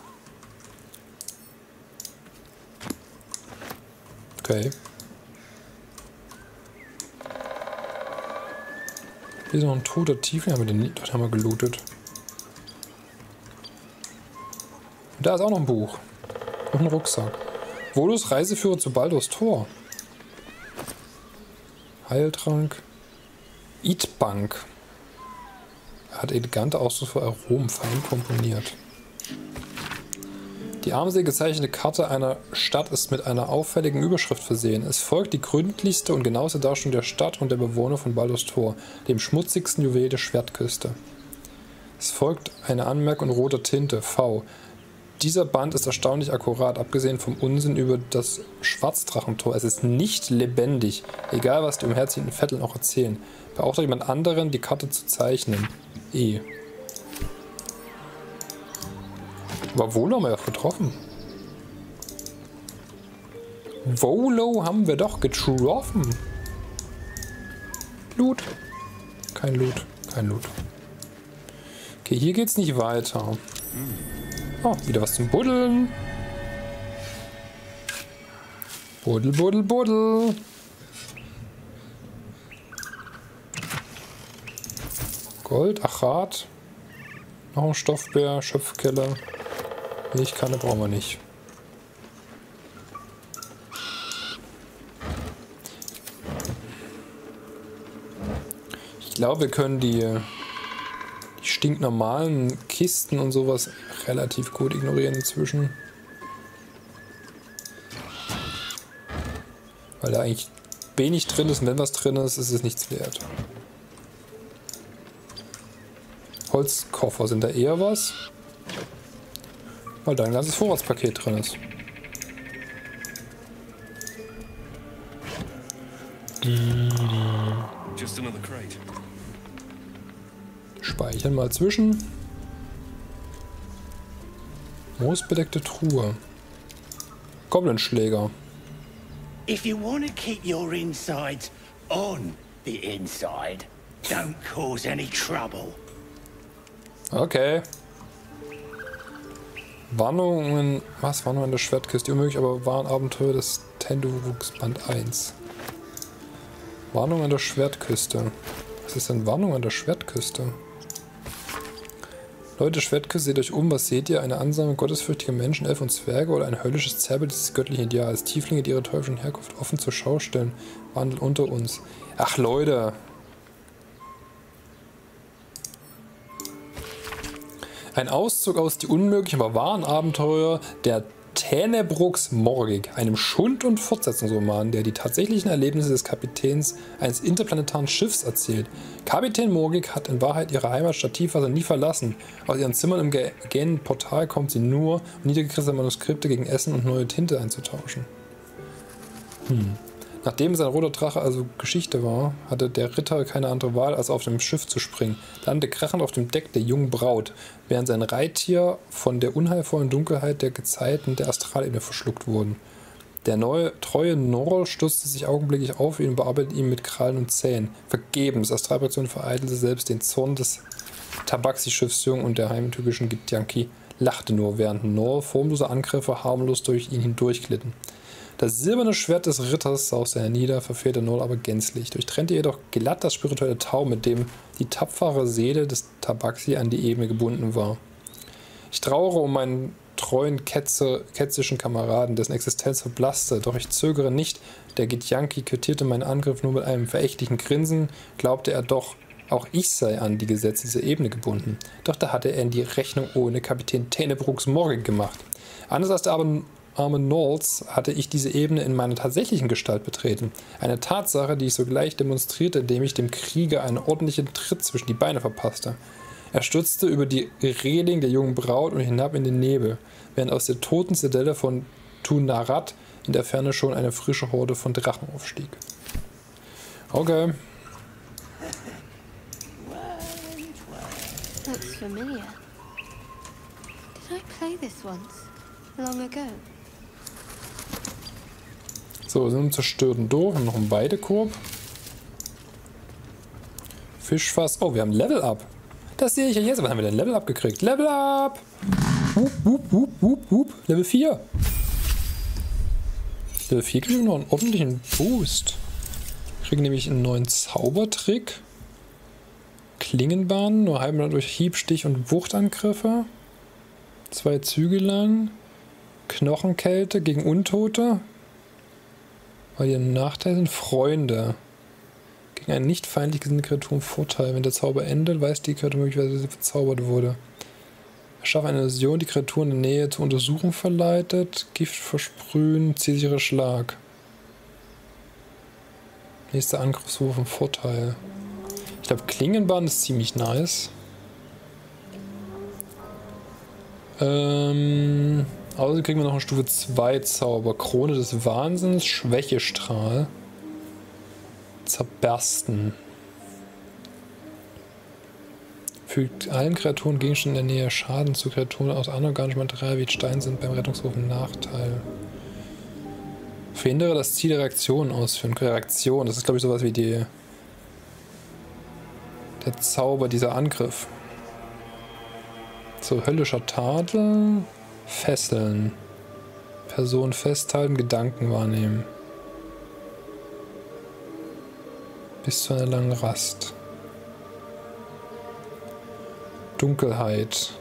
Okay. Hier ist noch ein toter Tiefling, haben wir den, dort haben wir gelootet. Und da ist auch noch ein Buch. Und ein Rucksack. Volus Reiseführer zu Baldur's Tor. Heiltrank. Eatbank. Er hat elegante Ausdruck für Aromen fein komponiert. Die armselig gezeichnete Karte einer Stadt ist mit einer auffälligen Überschrift versehen. Es folgt die gründlichste und genaueste Darstellung der Stadt und der Bewohner von Baldur's Tor, dem schmutzigsten Juwel der Schwertküste. Es folgt eine Anmerkung in roter Tinte, V. Dieser Band ist erstaunlich akkurat, abgesehen vom Unsinn über das Schwarzdrachentor. Es ist nicht lebendig, egal was die umherziehenden Vetteln auch erzählen. Beauftragt jemand anderen, die Karte zu zeichnen. E. Aber Volo haben wir doch getroffen. Volo haben wir doch getroffen. Loot. Kein Loot. Kein Loot. Okay, hier geht's nicht weiter. Oh, wieder was zum Buddeln. Buddel, buddel, buddel. Gold, Achat. Noch ein Stoffbär, Schöpfkeller. Milchkanne brauchen wir nicht. Ich glaube, wir können die, die stinknormalen Kisten und sowas relativ gut ignorieren inzwischen. Weil da eigentlich wenig drin ist und wenn was drin ist, ist es nichts wert. Holzkoffer sind da eher was. Weil da ein ganzes Vorratspaket drin ist. Just another crate. Speichern mal zwischen. Moosbedeckte Truhe. Goblinschläger. If you want to keep your insides on the inside, don't cause any trouble. Okay. Warnungen, was? Warnungen an der Schwertküste. Unmöglich, aber Warenabenteuer des Tendowuchs Band eins. Warnung an der Schwertküste. Was ist denn Warnung an der Schwertküste? Leute, Schwertküsse, seht euch um, was seht ihr? Eine Ansammlung gottesfürchtiger Menschen, Elfen und Zwerge oder ein höllisches Zerrbild des göttlichen Ideals? Tieflinge, die ihre teuflischen Herkunft offen zur Schau stellen, wandeln unter uns. Ach Leute! Ein Auszug aus die unmöglichen, aber wahren Abenteuer der Tenebrux Morgig, einem Schund- und Fortsetzungsroman, der die tatsächlichen Erlebnisse des Kapitäns eines interplanetaren Schiffs erzählt. Kapitän Morgig hat in Wahrheit ihre Heimatstadt Tiefwasser nie verlassen. Aus ihren Zimmern im gähnenden Portal kommt sie nur, um niedergekristallene Manuskripte gegen Essen und neue Tinte einzutauschen. Hm. Nachdem sein roter Drache also Geschichte war, hatte der Ritter keine andere Wahl, als auf dem Schiff zu springen, landete krachend auf dem Deck der jungen Braut, während sein Reittier von der unheilvollen Dunkelheit der Gezeiten der Astralebene verschluckt wurden. Der neue, treue Norl stürzte sich augenblicklich auf ihn und bearbeitete ihn mit Krallen und Zähnen. Vergebens, Astralprojektion vereitelte selbst den Zorn des Tabaxi-Schiffsjungen und der heimtückischen Githyanki lachte nur, während Norl formlose Angriffe harmlos durch ihn hindurchglitten. Das silberne Schwert des Ritters sauste hernieder, verfehlte Norl aber gänzlich, durchtrennte jedoch glatt das spirituelle Tau, mit dem die tapfere Seele des Tabaxi an die Ebene gebunden war. Ich trauere um meinen treuen, ketze, ketzischen Kameraden, dessen Existenz verblasste, doch ich zögere nicht. Der Githyanki quittierte meinen Angriff nur mit einem verächtlichen Grinsen, glaubte er doch, auch ich sei an die Gesetze dieser Ebene gebunden. Doch da hatte er in die Rechnung ohne Kapitän Tenebrux Morgig gemacht. Anders als der arme arme Norls hatte ich diese Ebene in meiner tatsächlichen Gestalt betreten. Eine Tatsache, die ich sogleich demonstrierte, indem ich dem Krieger einen ordentlichen Tritt zwischen die Beine verpasste. Er stürzte über die Reling der jungen Braut und hinab in den Nebel, während aus der toten Zitadelle von Tunarat in der Ferne schon eine frische Horde von Drachen aufstieg. Okay. Looks familiar. Did I play this once? Long ago? So, sind im zerstörten Dorf und noch ein Weidekorb. Fischfass. Oh, wir haben Level Up. Das sehe ich ja jetzt. Was haben wir denn Level Up gekriegt? Level Up! Wup, wup, wup, wup, wup. Level vier. Level vier kriegen wir noch einen ordentlichen Boost. Wir kriegen nämlich einen neuen Zaubertrick. Klingenbahn, nur halb durch Hieb, Stich und Wuchtangriffe. Zwei Züge lang. Knochenkälte gegen Untote. Weil die ein Nachteil sind. Freunde. Gegen einen nicht feindlich gesinnte Kreatur Vorteil. Wenn der Zauber endet, weiß die Kreatur möglicherweise, dass sie verzaubert wurde. Erschaffe eine Illusion, die Kreatur in der Nähe zur Untersuchung verleitet. Gift versprühen, zielsicherer Schlag. Nächster Angriffswurf im Vorteil. Ich glaube, Klingenbahn ist ziemlich nice. Ähm... Außerdem kriegen wir noch eine Stufe zwei Zauber. Krone des Wahnsinns, Schwächestrahl. Zerbersten. Fügt allen Kreaturen Gegenständen in der Nähe Schaden zu. Kreaturen aus anorganischem Material wie Stein sind beim Rettungswurf ein Nachteil. Verhindere das Ziel der Reaktion ausführen. Reaktion, das ist glaube ich sowas wie die... der Zauber, dieser Angriff. So, höllischer Tadel... Fesseln. Person festhalten, Gedanken wahrnehmen. Bis zu einer langen Rast. Dunkelheit.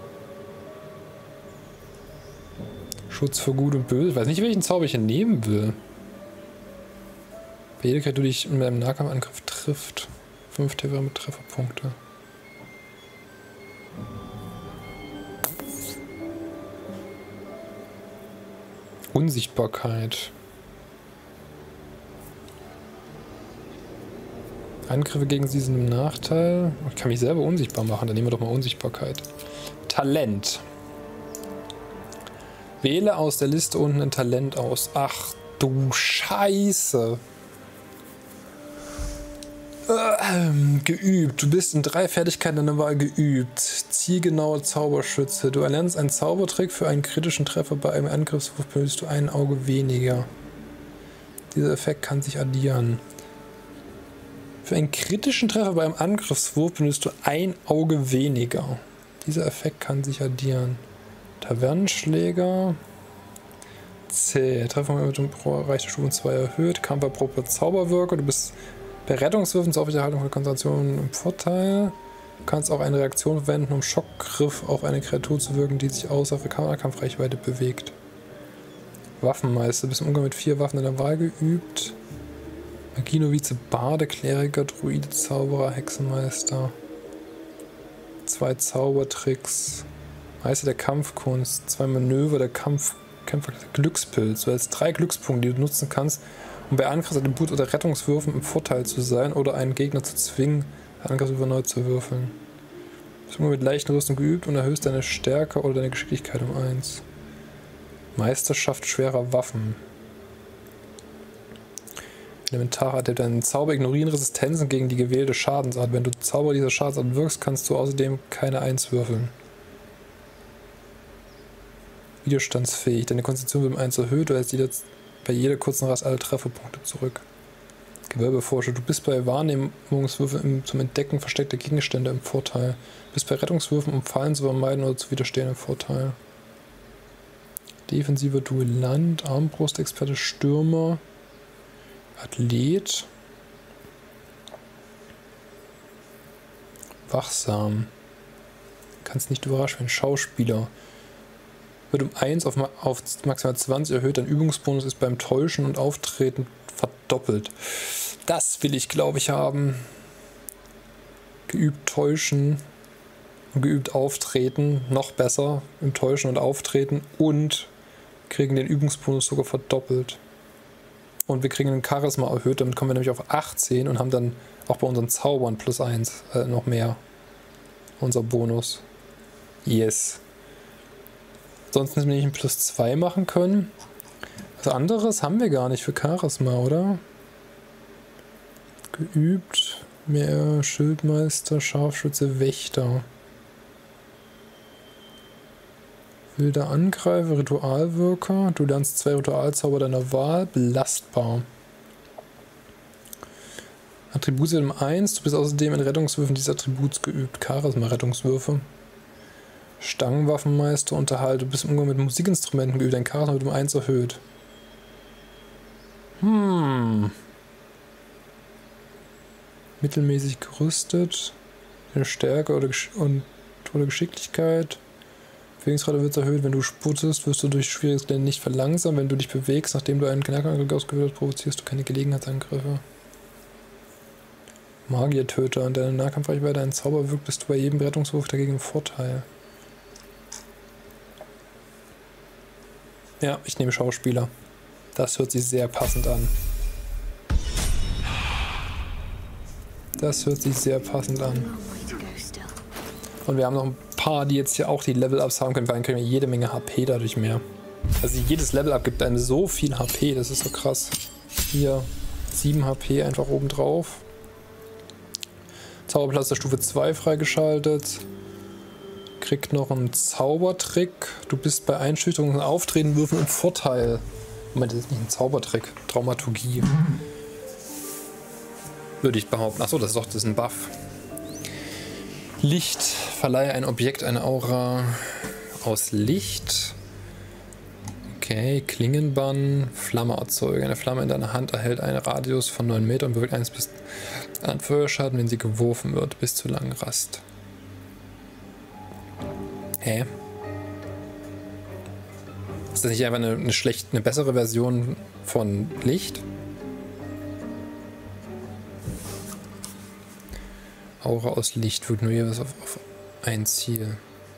Schutz vor Gut und Böse. Ich weiß nicht, welchen Zauber ich hier nehmen will. Bei jeder Kreatur, die dich mit einem Nahkampfangriff trifft. Fünf Treffer mit Trefferpunkte. Unsichtbarkeit. Angriffe gegen sie sind im Nachteil. Ich kann mich selber unsichtbar machen, dann nehmen wir doch mal Unsichtbarkeit. Talent. Wähle aus der Liste unten ein Talent aus. Ach du Scheiße. Ähm, geübt. Du bist in drei Fertigkeiten deiner Wahl geübt. Zielgenauer Zauberschütze. Du erlernst einen Zaubertrick für einen kritischen Treffer. Bei einem Angriffswurf benutzt du ein Auge weniger. Dieser Effekt kann sich addieren. Für einen kritischen Treffer bei einem Angriffswurf benutzt du ein Auge weniger. Dieser Effekt kann sich addieren. Tavernenschläger. C. Treffer mit dem Reichtum Stufe zwei erhöht. Kampfappropriate Zauberwirker. Du bist bei Rettungswürfen zur Aufrechterhaltung von Konzentration im Vorteil. Du kannst auch eine Reaktion verwenden, um Schockgriff auf eine Kreatur zu wirken, die sich außerhalb der Nahkampfreichweite bewegt. Waffenmeister. Du bist im Umgang mit vier Waffen in der Wahl geübt. Magie-Novize, Barde, Kleriker, Druide, Zauberer, Hexenmeister. Zwei Zaubertricks. Meister der Kampfkunst. Zwei Manöver der Kampf Kämpfer, Glückspilz. Du hast drei Glückspunkte, die du nutzen kannst, um bei Angriffsattribut oder Rettungswürfen im Vorteil zu sein oder einen Gegner zu zwingen, Angriffswürfe neu zu würfeln. Du bist immer mit leichten Rüstung geübt und erhöhst deine Stärke oder deine Geschicklichkeit um eins. Meisterschaft schwerer Waffen. Elementar hat deinen Zauber ignorieren Resistenzen gegen die gewählte Schadensart. Wenn du Zauber dieser Schadensart wirkst, kannst du außerdem keine eins würfeln. Widerstandsfähig. Deine Konstitution wird um eins erhöht, du hältst bei jeder kurzen Rast alle Trefferpunkte zurück. Gewerbeforscher. Du bist bei Wahrnehmungswürfen zum Entdecken versteckter Gegenstände im Vorteil. Du bist bei Rettungswürfen, um Fallen zu vermeiden oder zu widerstehen, im Vorteil. Defensiver Duellant, Armbrustexperte, Stürmer, Athlet, Wachsam. Kannst nicht überrascht werden. Schauspieler. Wird um eins auf, auf maximal zwanzig erhöht, dein Übungsbonus ist beim Täuschen und Auftreten verdoppelt. Das will ich, glaube ich, haben. Geübt Täuschen und geübt Auftreten, noch besser im Täuschen und Auftreten, und kriegen den Übungsbonus sogar verdoppelt. Und wir kriegen den Charisma erhöht, damit kommen wir nämlich auf achtzehn und haben dann auch bei unseren Zaubern plus eins äh, noch mehr. Unser Bonus. Yes. Ansonsten hätten wir nicht ein plus zwei machen können. Was anderes haben wir gar nicht für Charisma, oder? Geübt, mehr Schildmeister, Scharfschütze, Wächter. Wilder Angreifer, Ritualwirker. Du lernst zwei Ritualzauber deiner Wahl. Belastbar. Attribute um eins. Du bist außerdem in Rettungswürfen dieses Attributs geübt. Charisma-Rettungswürfe. Stangenwaffenmeister, Unterhalt. Du bist im Umgang mit Musikinstrumenten geübt. Dein Charisma wird um eins erhöht. Hm. Mittelmäßig gerüstet. Deine Stärke oder, Gesch und, oder Geschicklichkeit. Bewegungsrate wird erhöht. Wenn du spurtest, wirst du durch schwieriges Gelände nicht verlangsamt. Wenn du dich bewegst, nachdem du einen Knackerangriff ausgeführt hast, provozierst du keine Gelegenheitsangriffe. Magiertöter. Und deine Nahkampfreichweite einen Zauber wirkt, bist du bei jedem Rettungswurf dagegen im Vorteil. Ja, ich nehme Schauspieler. Das hört sich sehr passend an. Das hört sich sehr passend an. Und wir haben noch ein paar, die jetzt hier auch die Level-Ups haben können, weil dann kriegen wir jede Menge H P dadurch mehr. Also jedes Level-Up gibt einem so viel H P, das ist so krass. Hier sieben H P einfach oben drauf. Zauberplatz der Stufe zwei freigeschaltet. Kriegt noch einen Zaubertrick. Du bist bei Einschüchterung und Auftreten Würfen im Vorteil. Moment, das ist nicht ein Zaubertrick. Dramaturgie. Würde ich behaupten. Achso, das ist doch das ist ein Buff. Licht. Verleihe ein Objekt eine Aura aus Licht. Okay, Klingenbann. Flamme erzeugen. Eine Flamme in deiner Hand erhält einen Radius von neun Metern und bewirkt eins bis an Feuerschaden, wenn sie geworfen wird, bis zu langen Rast. Hä? Ist das nicht einfach eine, eine schlecht, eine bessere Version von Licht? Aura aus Licht wirkt nur jeweils auf, auf ein Ziel.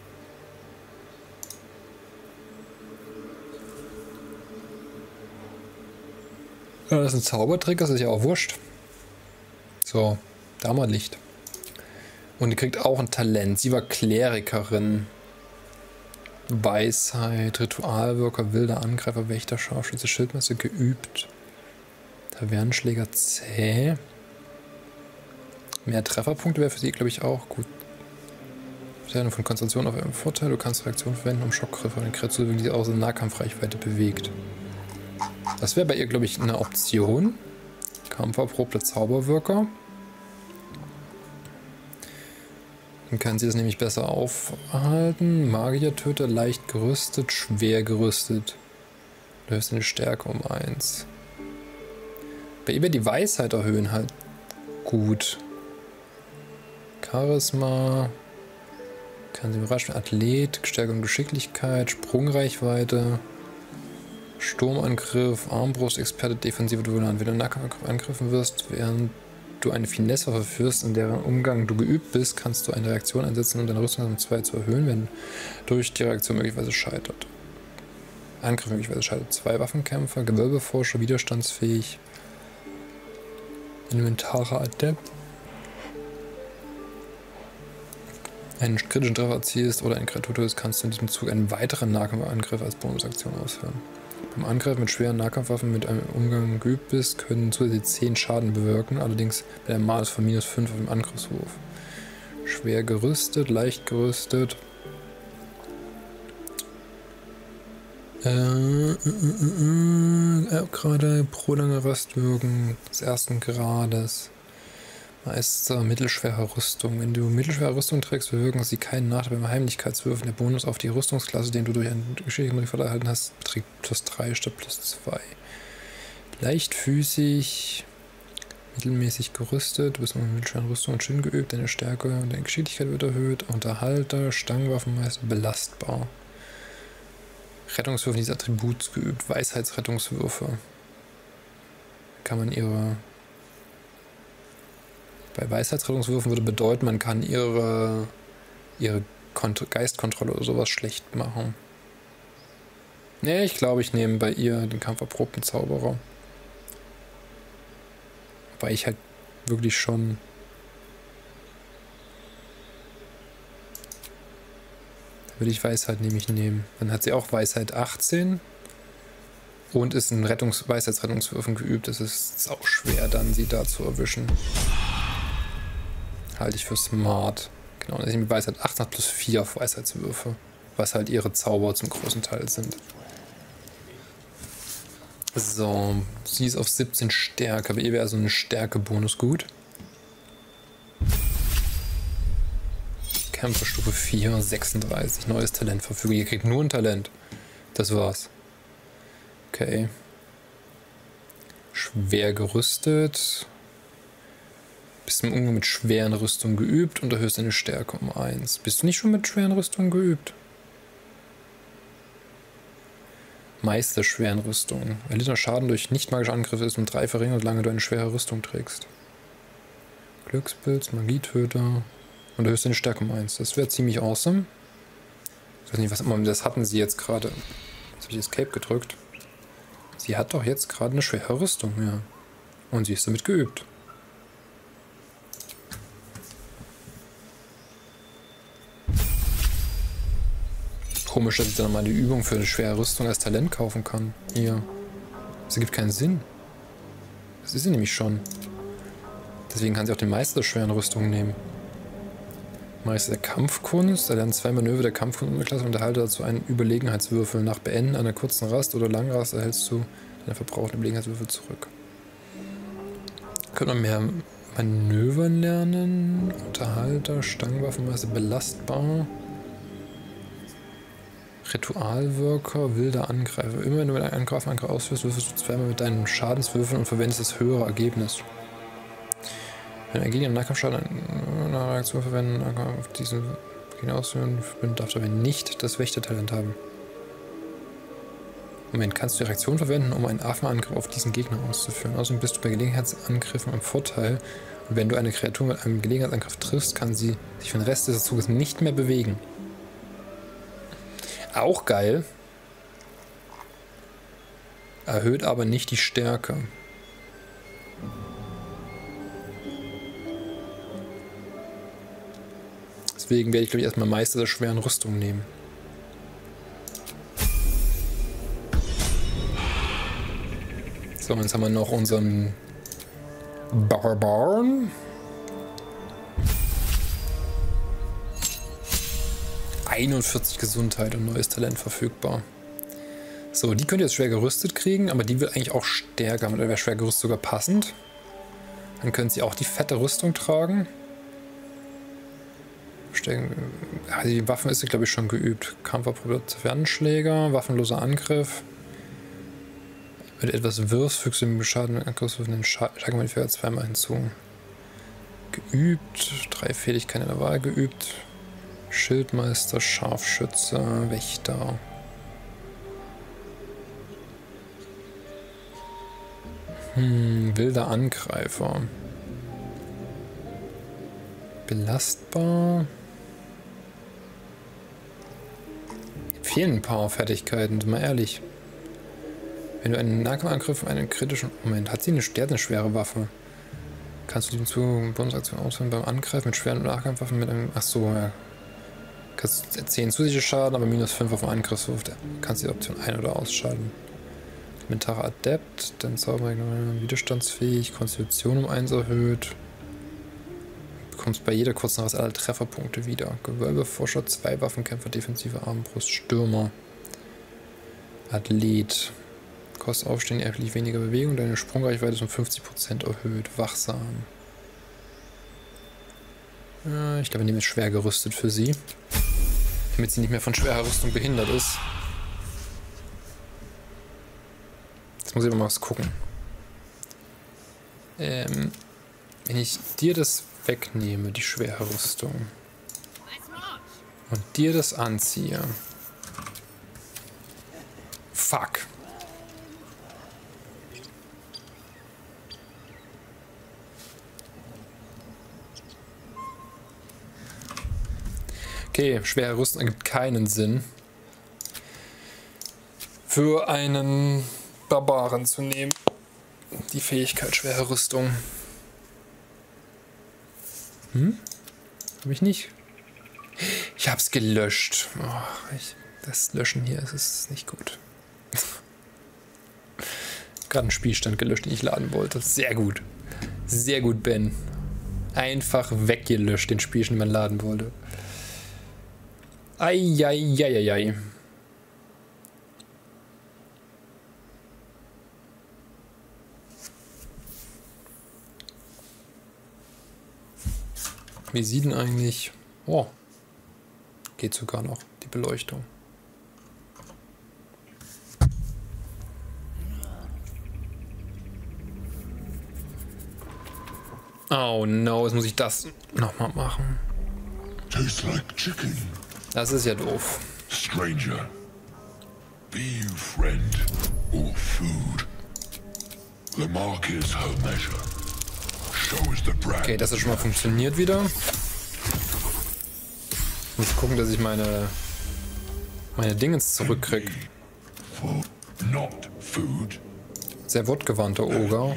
Ja, das ist ein Zaubertrick, das ist ja auch wurscht. So, da mal Licht. Und die kriegt auch ein Talent. Sie war Klerikerin. Weisheit, Ritualwirker, wilder Angreifer, Wächter, Scharfschütze, Schildmeister, geübt. Tavernenschläger, zäh. Mehr Trefferpunkte wäre für sie, glaube ich, auch gut. Verteilung von Konzentration auf ihren Vorteil. Du kannst Reaktionen verwenden, um Schockgriffe und Kreatur zu bewegen, die sich außer Nahkampfreichweite bewegt. Das wäre bei ihr, glaube ich, eine Option. Kampferprobter Zauberwirker. Dann kann sie das nämlich besser aufhalten. Magiertöter, leicht gerüstet, schwer gerüstet. Du hast eine Stärke um eins. Bei ihr wäre die Weisheit erhöhen halt gut. Charisma. Kann sie überraschen. Athlet, Stärke und Geschicklichkeit, Sprungreichweite, Sturmangriff, Armbrust, Experte, Defensive, du wenn du Nahkampf angegriffen wirst, während du eine Finesse verführst, in deren Umgang du geübt bist, kannst du eine Reaktion einsetzen, um deine Rüstung um zwei zu erhöhen, wenn durch die Reaktion möglicherweise scheitert. Angriff möglicherweise scheitert. Zwei Waffenkämpfer, Gewölbeforscher, widerstandsfähig, elementarer Adept. Einen kritischen Treffer erzielst oder eine Kreatur tötest, kannst du in diesem Zug einen weiteren Nahkampfangriff als Bonusaktion ausführen. Beim Angriff mit schweren Nahkampfwaffen mit einem Umgang geübt bist, können zusätzlich zehn Schaden bewirken, allerdings mit einem Malus von minus fünf auf dem Angriffswurf. Schwer gerüstet, leicht gerüstet. Äh, äh, äh, äh, gerade pro lange Rostwirken des ersten Grades. Meister mittelschwere Rüstung. Wenn du mittelschwere Rüstung trägst, bewirken sie keinen Nachteil beim Heimlichkeitswürfen. Der Bonus auf die Rüstungsklasse, den du durch einen geschicklichen Modifikator erhalten hast, beträgt plus drei statt plus zwei. Leichtfüßig, mittelmäßig gerüstet, du bist mit mittelschweren Rüstung und Schild geübt, deine Stärke und deine Geschicklichkeit wird erhöht. Unterhalter, Stangenwaffenmeister, belastbar. Rettungswürfe dieses Attributs geübt, Weisheitsrettungswürfe. Kann man ihre... Bei Weisheitsrettungswürfen würde bedeuten, man kann ihre, ihre Kont- Geistkontrolle oder sowas schlecht machen. Ne, ich glaube, ich nehme bei ihr den kampferprobten Zauberer. Weil ich halt wirklich schon... Da würde ich Weisheit nämlich nehmen. Dann hat sie auch Weisheit achtzehn. Und ist in Rettungs- Weisheitsrettungswürfen geübt. Es ist auch schwer, dann sie da zu erwischen. Halte ich für smart. Genau, das ist mit Weisheit achtzehn plus vier auf Weisheitswürfe. Was halt ihre Zauber zum großen Teil sind. So, sie ist auf siebzehn Stärke. Bei ihr wäre so ein Stärke-Bonus gut. Kämpferstufe vier, sechsunddreißig. Neues Talent verfügen. Ihr kriegt nur ein Talent. Das war's. Okay. Schwer gerüstet. Bist im Umgang mit schweren Rüstungen geübt und erhöhst deine Stärke um eins. Bist du nicht schon mit schweren Rüstungen geübt? Meister schweren Rüstungen. Erlittener Schaden durch nicht magische Angriffe ist um drei verringert, solange du eine schwere Rüstung trägst. Glückspilz, Magietöter und erhöhst deine Stärke um eins. Das wäre ziemlich awesome. Ich weiß nicht, was immer das hatten sie jetzt gerade. Jetzt habe ich Escape gedrückt. Sie hat doch jetzt gerade eine schwere Rüstung, ja. Und sie ist damit geübt. Komisch, dass ich dann mal die Übung für eine schwere Rüstung als Talent kaufen kann. Hier. Das ergibt keinen Sinn. Das ist sie nämlich schon. Deswegen kann sie auch den Meister der schweren Rüstung nehmen. Meister der Kampfkunst. Erlernt zwei Manöver der Kampfkunst in der Klasse und erhalte dazu einen Überlegenheitswürfel. Nach Beenden einer kurzen Rast oder langen Rast erhältst du deine verbrauchten Überlegenheitswürfel zurück. Können wir mehr Manövern lernen. Unterhalter, Stangenwaffenmeister, belastbar. Ritualwirker, wilder Angreifer. Immer wenn du einen Angriff ausführst, würfelst du zweimal mit deinen Schadenswürfeln und verwendest das höhere Ergebnis. Wenn ein Gegner einen Nahkampfschaden eine Reaktion verwenden, auf diesen Gegner ausführen, darf dabei nicht das Wächtertalent haben. Moment, kannst du die Reaktion verwenden, um einen Affenangriff auf diesen Gegner auszuführen. Außerdem bist du bei Gelegenheitsangriffen im Vorteil. Und wenn du eine Kreatur mit einem Gelegenheitsangriff triffst, kann sie sich für den Rest des Zuges nicht mehr bewegen. Auch geil. Erhöht aber nicht die Stärke. Deswegen werde ich, glaube ich, erstmal Meister der schweren Rüstung nehmen. So, jetzt haben wir noch unseren Barbaren. einundvierzig Gesundheit und neues Talent verfügbar. So, die könnt ihr jetzt schwer gerüstet kriegen, aber die wird eigentlich auch stärker. Mit der schwer gerüstet sogar passend. Dann können sie auch die fette Rüstung tragen. Also die Waffen ist sie, glaube ich, schon geübt. Kampferproblem, Fernschläger, waffenloser Angriff. Wenn du etwas wirfst, fügst du dem Schaden mit Angriffswürfen den Stärkemodifier zweimal hinzu. geübt. Drei Fähigkeiten der Wahl geübt. Schildmeister, Scharfschütze, Wächter. Hm, wilder Angreifer. Belastbar. Fehlen ein paar Fertigkeiten, sind wir ehrlich. Wenn du einen Nahkampfangriff, einen kritischen... Moment, hat sie eine, eine schwere Waffe? Kannst du die zu Bonusaktion ausführen beim Angreifen mit schweren Nahkampfwaffen mit einem... Achso, ja. Kannst zehn zusätzliche Schaden, aber minus fünf auf den Angriffswurf. Kannst die Option ein- oder ausschalten. Elementarer Adept, dann Zauber widerstandsfähig, Konstitution um eins erhöht. Du bekommst bei jeder kurzen Rast alle Trefferpunkte wieder. Gewölbeforscher, zwei Waffenkämpfer, defensive Armbrust, Stürmer. Athlet. Kostet Aufstehen erheblich weniger Bewegung, deine Sprungreichweite ist um fünfzig Prozent erhöht. Wachsam. Ja, ich glaube, wir nehmen jetzt schwer gerüstet für sie. Damit sie nicht mehr von schwerer Rüstung behindert ist. Jetzt muss ich aber mal was gucken. Ähm, wenn ich dir das wegnehme, die schwere Rüstung, und dir das anziehe. Fuck. Okay, schwere Rüstung ergibt keinen Sinn. Für einen Barbaren zu nehmen. Die Fähigkeit schwere Rüstung. Hm? Hab ich nicht? Ich hab's gelöscht. Oh, ich, das Löschen hier ist, ist nicht gut. Gerade einen Spielstand gelöscht, den ich laden wollte. Sehr gut. Sehr gut, Ben. Einfach weggelöscht, den Spielstand, den man laden wollte. Eieieiei. Wie sieht denn eigentlich... Oh. Geht sogar noch, die Beleuchtung. Oh no, jetzt muss ich das nochmal machen. Tastes like chicken. Das ist ja doof. Stranger, be you friend or food. The mark is her measure. Show us the brand. Okay, das hat schon mal funktioniert wieder. Ich muss gucken, dass ich meine meine Dingens zurückkriege. Not food. Sehr wortgewandter Oger.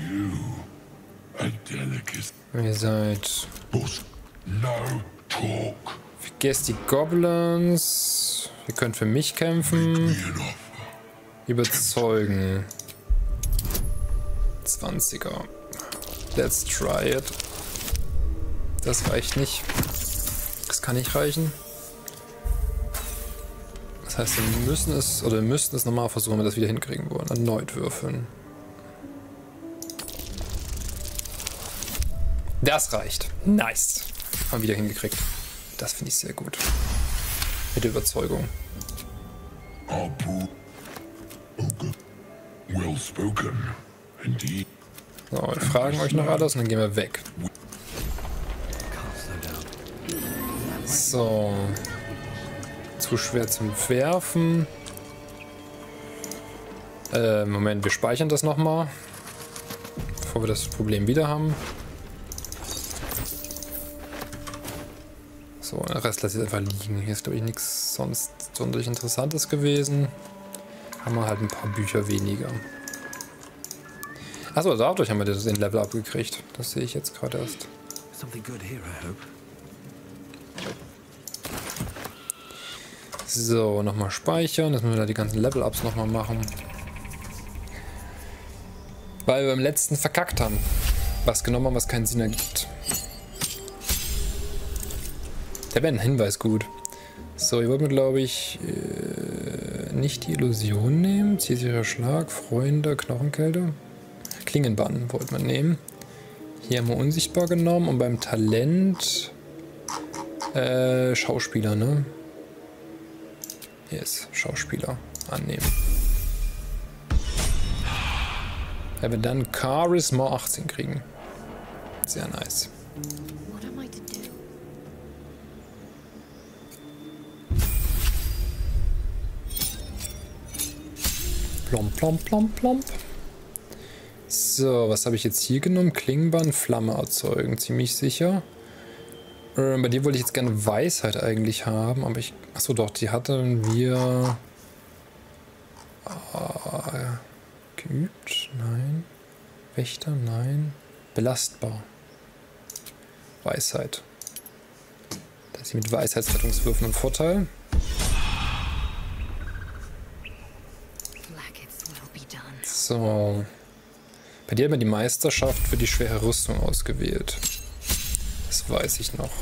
Ihr seid... No talk. Vergesst die Goblins. Ihr könnt für mich kämpfen. Überzeugen. zwanziger. Let's try it. Das reicht nicht. Das kann nicht reichen. Das heißt, wir müssen es, oder wir müssten es nochmal versuchen, wenn wir das wieder hinkriegen wollen. Erneut würfeln. Das reicht. Nice. Haben wir wieder hingekriegt. Das finde ich sehr gut. Mit der Überzeugung. Well spoken. Indeed. So, wir fragen euch noch alles und dann gehen wir weg. So. Zu schwer zum Werfen. Äh, Moment, wir speichern das nochmal. Bevor wir das Problem wieder haben. So, der Rest lasse ich einfach liegen. Hier ist, glaube ich, nichts sonst sonderlich Interessantes gewesen. Haben wir halt ein paar Bücher weniger. Achso, dadurch haben wir den Level abgekriegt. Das sehe ich jetzt gerade erst. So, nochmal speichern. Jetzt müssen wir da die ganzen Level-Ups nochmal machen. Weil wir beim letzten verkackt haben. Was genommen haben, was keinen Sinn ergibt. Der wäre ein Hinweis gut. So, ihr wollt mir, glaube ich, äh, nicht die Illusion nehmen. Zielsicherer Schlag, Freunde, Knochenkälte. Klingenbann wollte man nehmen. Hier haben wir unsichtbar genommen und beim Talent äh, Schauspieler, ne? Hier ist Schauspieler annehmen. Wenn wir dann Charisma achtzehn kriegen. Sehr nice. What am I to do? Plomp, plomp, plomp, plomp. So, was habe ich jetzt hier genommen? Klingenband, Flamme erzeugen, ziemlich sicher. Äh, bei dir wollte ich jetzt gerne Weisheit eigentlich haben, aber ich... Achso doch, die hatten wir... Ah, geübt? Nein. Wächter? Nein. Belastbar. Weisheit. Da ist sie mit Weisheitsrettungswürfen im Vorteil. So. Bei dir hat man die Meisterschaft für die schwere Rüstung ausgewählt. Das weiß ich noch.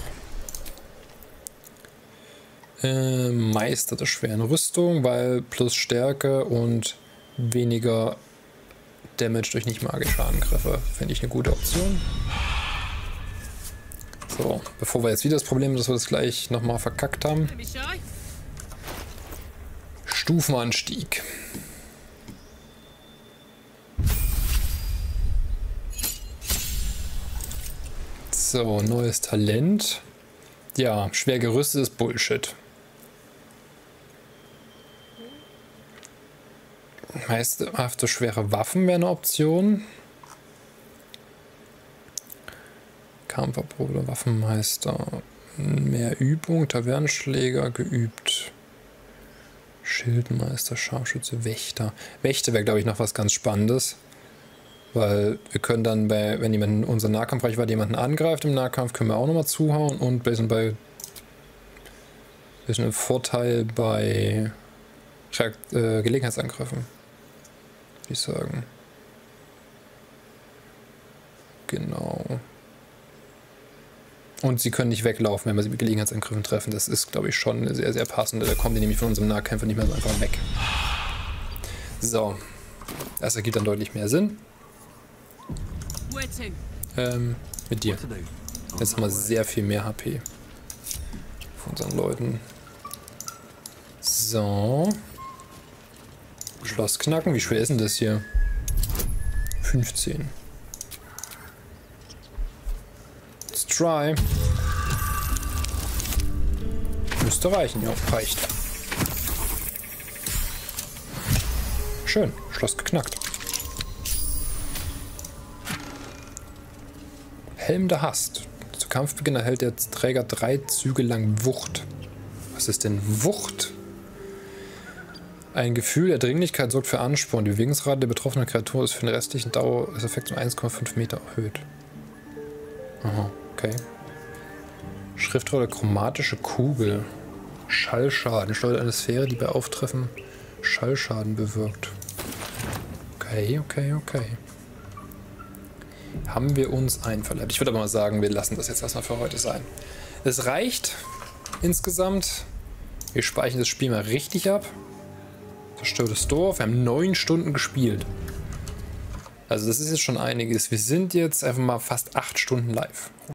Äh, Meister der schweren Rüstung, weil plus Stärke und weniger Damage durch nicht magische Angriffe. Finde ich eine gute Option. So, bevor wir jetzt wieder das Problem haben, dass wir das gleich nochmal verkackt haben. Stufenanstieg. So, neues Talent. Ja, schwer gerüstet ist Bullshit. Meisterhafte schwere Waffen wäre eine Option. Kampferprobe, Waffenmeister. Mehr Übung, Tavernenschläger, geübt. Schildmeister, Scharfschütze, Wächter. Wächter wäre, glaube ich, noch was ganz Spannendes. Weil wir können dann, bei, wenn jemand in unserer Nahkampfreichweite jemanden angreift im Nahkampf, können wir auch nochmal zuhauen und ein bisschen bei bisschen im Vorteil bei Reakt äh, Gelegenheitsangriffen, würde ich sagen. Genau. Und sie können nicht weglaufen, wenn wir sie mit Gelegenheitsangriffen treffen. Das ist, glaube ich, schon sehr, sehr passend. Da kommen die nämlich von unserem Nahkämpfer nicht mehr so einfach weg. So. Das ergibt dann deutlich mehr Sinn. Ähm, mit dir. Jetzt haben wir sehr viel mehr H P. Von unseren Leuten. So. Schloss knacken. Wie schwer ist denn das hier? fünfzehn. Let's try. Müsste reichen, ja. Reicht. Schön. Schloss geknackt. Helm der Hast. Zu Kampfbeginn erhält der Träger drei Züge lang Wucht. Was ist denn Wucht? Ein Gefühl der Dringlichkeit sorgt für Ansporn. Die Bewegungsrate der betroffenen Kreatur ist für den restlichen Dauer des Effekts um eins Komma fünf Meter erhöht. Aha, okay. Schriftrolle chromatische Kugel. Schallschaden. Steuert eine Sphäre, die bei Auftreffen Schallschaden bewirkt. Okay, okay, okay. Haben wir uns einverleibt. Ich würde aber mal sagen, wir lassen das jetzt erstmal für heute sein. Es reicht insgesamt. Wir speichern das Spiel mal richtig ab. Zerstörtes Dorf. Wir haben neun Stunden gespielt. Also das ist jetzt schon einiges. Wir sind jetzt einfach mal fast acht Stunden live.